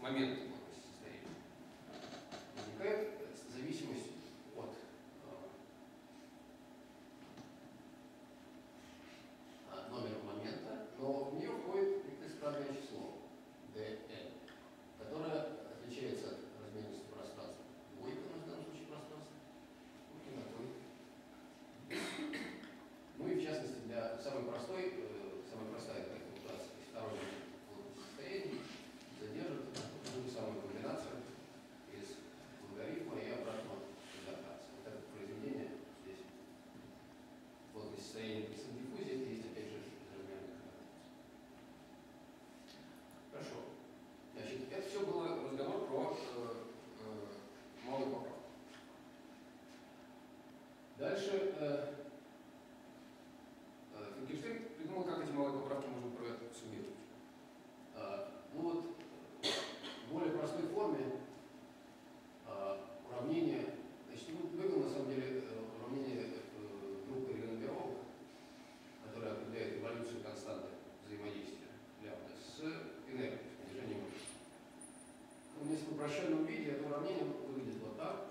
[SPEAKER 1] момента плотности состояния, возникает зависимость от э, номера момента, но в нее входит некоторое число dn, которое отличается от размерности пространства двойка, в данном случае пространства, ну и на двойку. Ну и в частности для самой простой, э, самая простая калькуляция, то есть второй момент плотности состояния содержит ту же самую комбинацию из логарифма и обратного конвертации. Вот это произведение здесь плотность состояния при диффузии, это есть опять же безразмерная конвертация. Хорошо. Значит, это все было разговор про э, э, малую поправку. Дальше э, э, Франкенштейн придумал, как эти малые поправки можно суммировать. Э, ну вот, в более простой форме э, уравнение, значит, ну, вывел на самом деле э, уравнение э, группы Ренберова, которое определяет эволюцию константы взаимодействия лямбда с энергией, с понижением. В несколько упрощенном виде это уравнение выглядит вот так.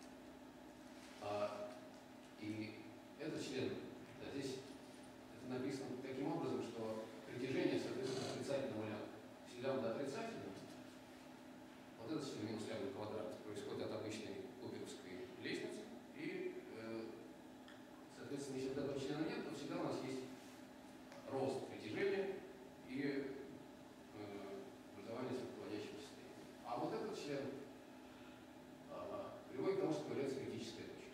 [SPEAKER 1] А, и этот член, да, здесь это написано таким образом, что притяжение соответствует отрицательному лямбда. Если лямбда отрицательно, вот этот член минус лямбда квадрат происходит от обычной куберовской лестницы. И, э, соответственно, если вот этого члена нет, то всегда у нас есть рост притяжения и образование руководящего состояния. А вот этот член а, приводит к тому, что появляется критическая точка.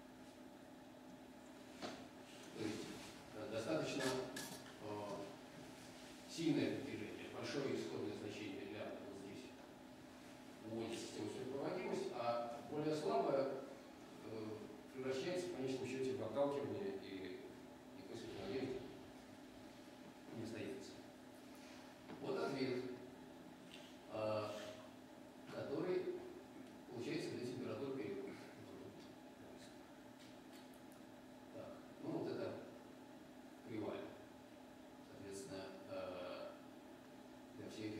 [SPEAKER 1] То есть а, достаточно а, сильное притяжение, большое исходное значение лямбда вот здесь вводит систему свою проводимость, а более слабое э, превращается в конечном счете в отталкивание и никакой световой не остается. Вот ответ, который получается для температуры периода. Так, ну вот это кривая. Соответственно, для всех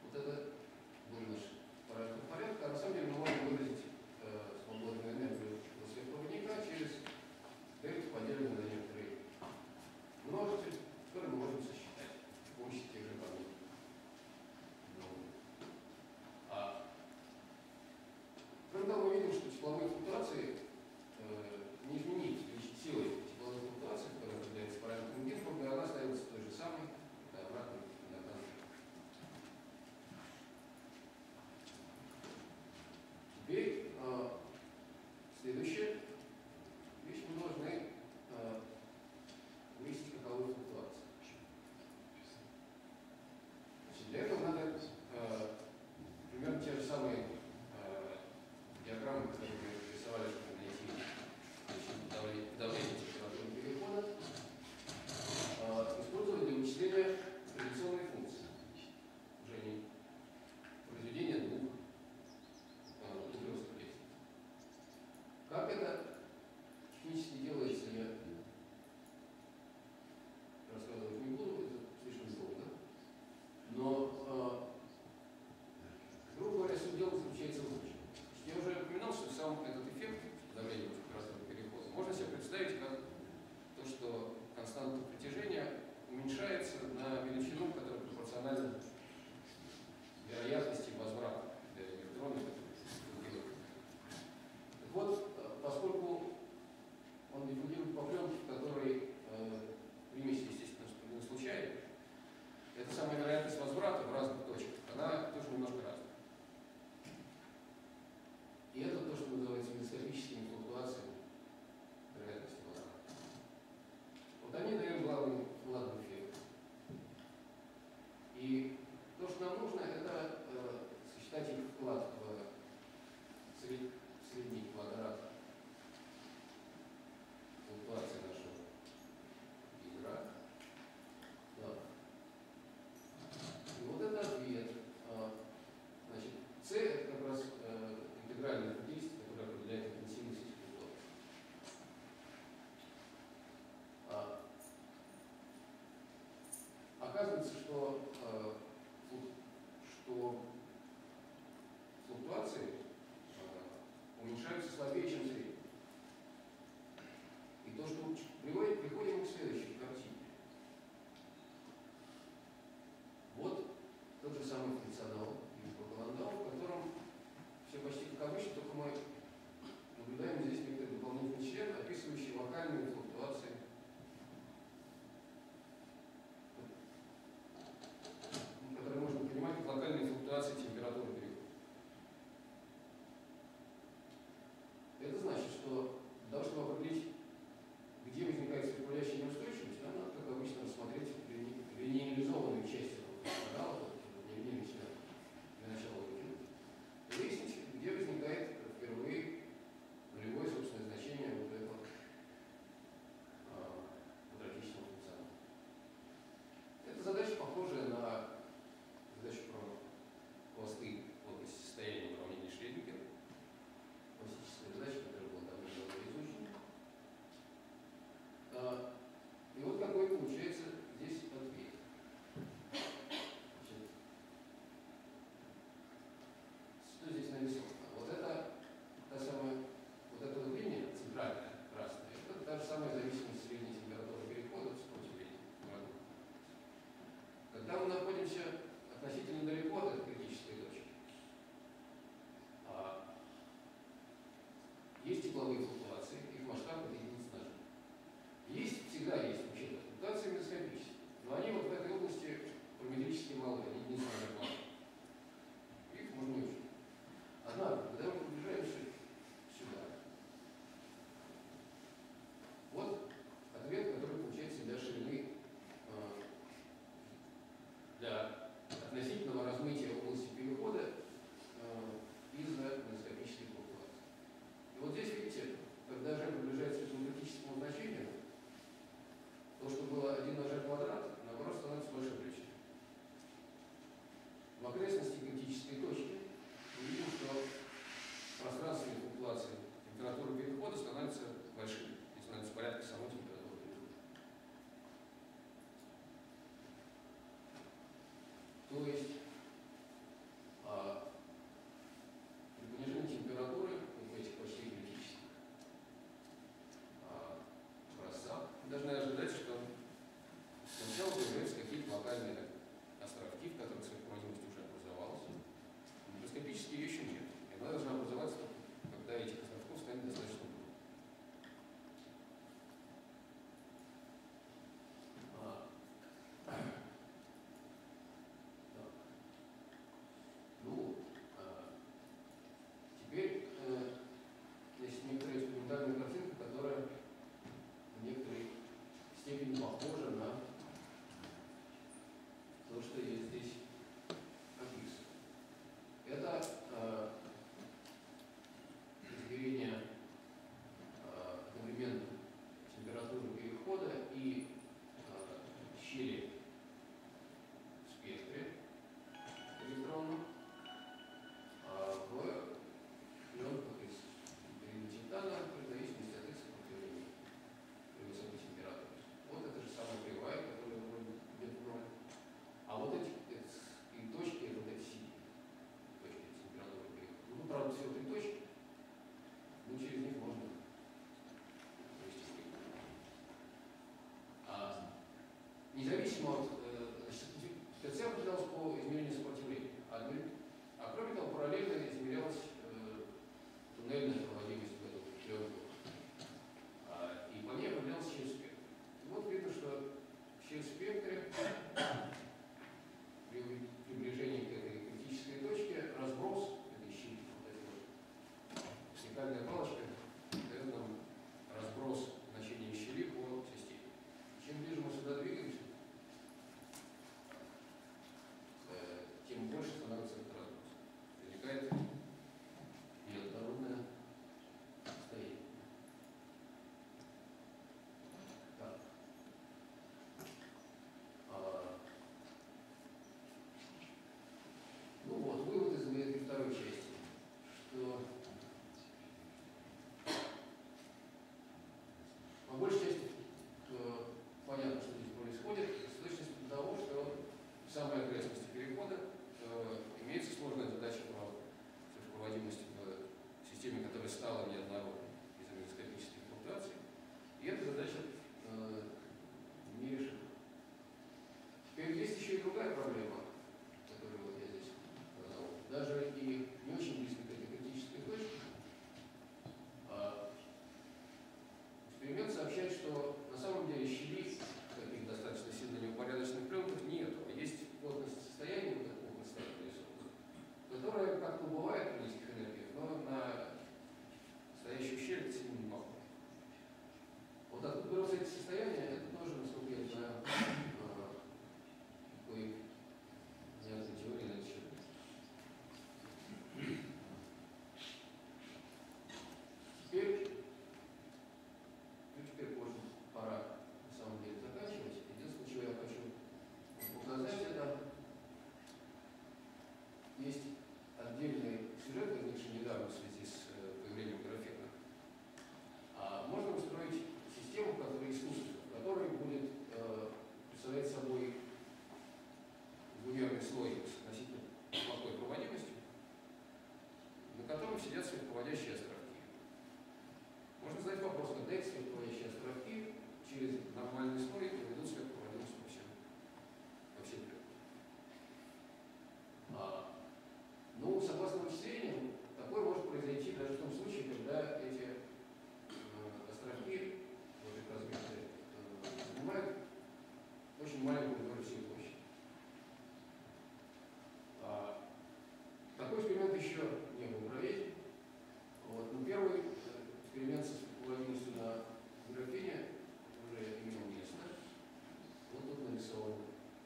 [SPEAKER 1] Вот это был наш параметр порядка. А на самом деле мы можем выразить э, свободную энергию светопроводника через дельту, поделенную на некоторые множители, которые мы можем сосчитать с помощью тех же параметров. Ну, а кроме того, мы видим, что тепловые флуктуации э, не изменить силой тепловой флуктуации, которая определяется параметром Гинзбурга, она остается той же самой, это обратно иногда. Теперь э, следующая вещь, мы должны э, вывести каковую флуктуацию. Значит, для этого надо э, примерно те же самые э, диаграммы, которые мы рисовали, чтобы найти давление, давление температуры перехода, э, использовать для вычисления традиционной функции. Уже не произведение двух углеродных. Как это технически делается, я рассказывать не буду, это слишком долго. Но, э, грубо говоря, суть дела заключается в следующем. Я уже упоминал, что сам этот эффект давления температурного перехода можно себе представить как то, что константа притяжения уменьшается на величину, которая пропорциональна вероятности возврата электрона, который диффундирует. Так вот, поскольку он диффундирует по пленке, в которой э, примеси, естественно, не случайны, эта самая вероятность возврата в разных точках, она тоже немножко разная. И это то, что называется микроскопическими флуктуациями вероятности возврата. Вот они дают главный, главный эффект. И то, что нам нужно, это э, сосчитать их вклад в сред, средний квадрат флуктуации нашего ядра. Да. И вот это ответ. А, значит, c это как раз э, интегральная характеристика, которая определяет интенсивность этих флуктуаций. А, оказывается, что, э, флук, что флуктуации э, уменьшаются слабее, чем средние. И то, что приводит, приходим к следующей картине. Вот тот же самый функционал Гинзбурга-Ландау, в котором все почти как обычно, только мы наблюдаем здесь некоторый дополнительный член, описывающий локальные флуктуации, которые можно понимать как локальные флуктуации температуры перехода. Это значит, что для того, чтобы определить, где возникает циркулящая неустойчивость, надо, как обычно, рассмотреть линейизованную часть этого канала, не начинать для начала выделить, и выяснить, где возникает впервые нулевое собственное значение вот этого а, квадратичного функционала. Эта задача похожая на задачу про пласты плотности состояния в уравнении Шрёдингера. Классическая задача, которая была давно-давно изучена. А, и вот какой получается здесь ответ. Значит, что здесь нарисовано? Вот это та самая, вот эта вот линия центральная, красная, это та же самая зависимость средней температуры перехода с сопротивлением. Когда мы находимся относительно далеко от этой критической точки, а есть тепловые флуктуации, их масштаб это единица нажима. Есть, всегда есть вообще флуктуации микроскопические, но они вот в этой области параметрически малы, они единственные планы. Их можно не учить. Однако, когда мы приближаемся сюда, вот ответ, который получается для ширины, э, для относительного размытия области перехода э, из-за микроскопических флуктуаций. И вот здесь, видите, когда G приближается к этому критическому значению, то, что было один на G квадрат, наоборот, становится большой величиной. В окрестности критической точки мы видим, что пространственные флуктуации температуры перехода становятся большими, и становятся порядка самой температуры перехода. То есть двухмерный слой с относительно плохой проводимостью, на котором сидят светоповодящие островки. Можно задать вопрос, когда эти светоповодящие островки через нормальный слой проведут светопроводимость по всем, по всей природе. А, ну, согласно вычислениям, такое может произойти даже в том случае, когда эти э, островки, вот их размеры, э, занимают очень маленькую долю всей площади. А, такой эксперимент еще не был проведен. Вот. Но первый эксперимент с светоповодимостью на графине уже имел место. Вот тут нарисована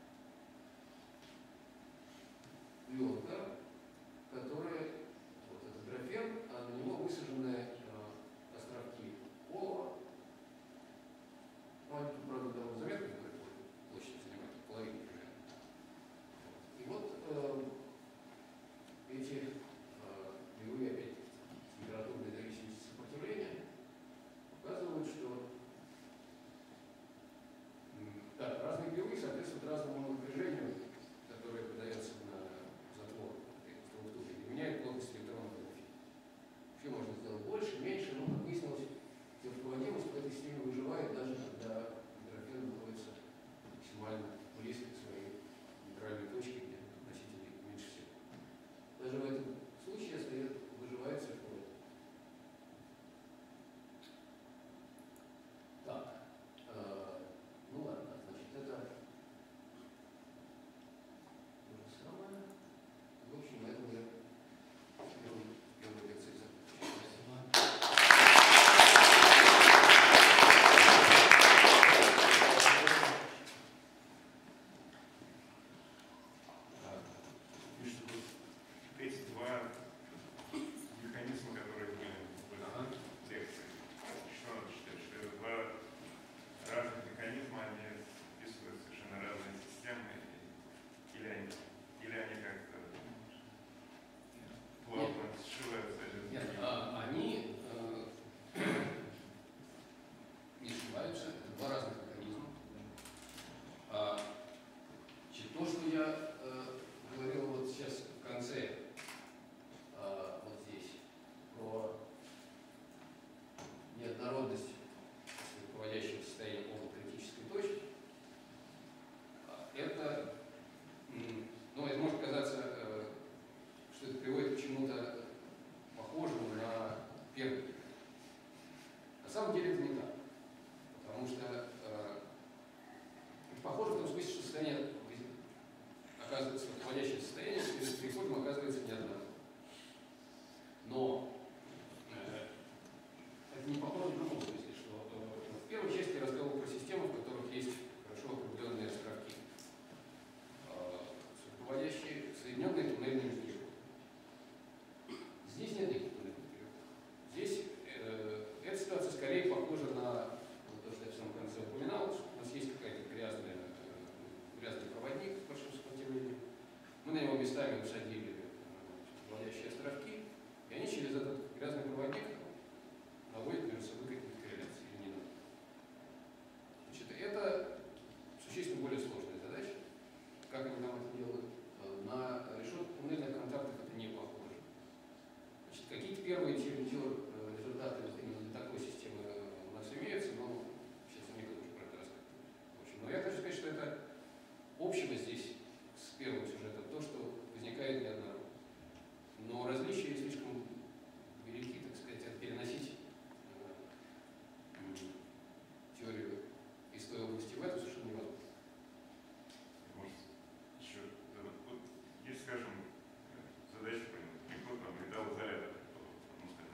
[SPEAKER 1] пленка, которая, вот этот графен, а на него высажены э, островки олова. Ну, они тут, правда, довольно заметны, какой площадь занимает, половину примерно. И вот э, эти э, мировые, опять, температурные зависимости сопротивления показывают, что да, разные пилы соответствуют разному напряжению, которое подается на затвор этой структуры, и меняет плотность электронного графена. Вообще можно сделать больше, меньше, но, как выяснилось, светопроводимость в этой системе выживает, даже когда графен находится максимально близко к своей нейтральной точке, где носителей меньше всего. Даже в этом случае остается, выживает светопровод. Так. Ну ладно, значит, это то же самое. В общем, на этом я первую, первую лекцию закончил.
[SPEAKER 3] Пишет, вот эти два механизма, которые были в этой лекции, что надо считать, что это два разных механизма, они описывают совершенно разные системы, или они, или они как-то плавно сшиваются один с
[SPEAKER 1] Нет,
[SPEAKER 3] другим?
[SPEAKER 1] а, они э, не сшиваются, это два разных механизма. А, значит, то, что я э, говорил вот сейчас в конце, э, вот здесь, про неоднородность руководящего состояния около критической точки, а, это, м, ну, это может казаться, э, что это приводит к чему-то похожему на первый. На самом деле это не так. Потому что э, похоже в том смысле, что состояние оказывается, руководящее состояние, перед переходом оказывается неоднородным. Но э, это не похоже в другом смысле, что э, в первой части я рассказывал про системы, в которых есть хорошо округленные островки, э, руководящие соединенные туннельными переходами. Здесь нет никаких туннельных переходов. Здесь э, эта ситуация скорее похожа на вот то, что я в самом конце упоминал, что у нас есть какая-то грязная, э, грязный проводник с большим сопротивлением. Мы на его местами усадили э, руководящие островки, и они через этот грязный проводник наводят между собой какие-то корреляции или не надо. Значит, это существенно более сложная задача. Как они там это делают? На решетку туннельных контактов это не похоже. Значит, какие-то первые чередер результаты вот именно для такой системы у нас имеются, но сейчас я не буду уже про это рассказывать. В общем, но я хочу сказать, что это общего здесь с первым сюжетом то, что возникает неоднородность. Но различия слишком велики, так сказать, переносить э, теорию из той области в эту совершенно невозможно.
[SPEAKER 3] Может, еще, вот, есть, скажем, задача по переход там, металлоизолятора, ну, скажем,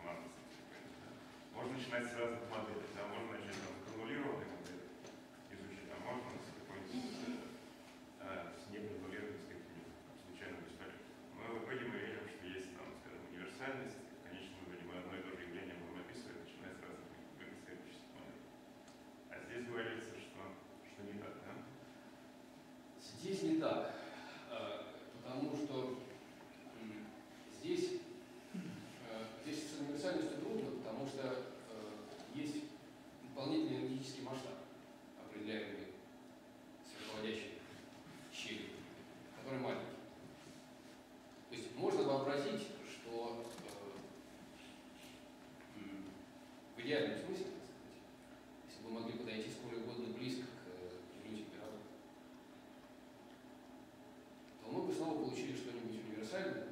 [SPEAKER 1] универсальный,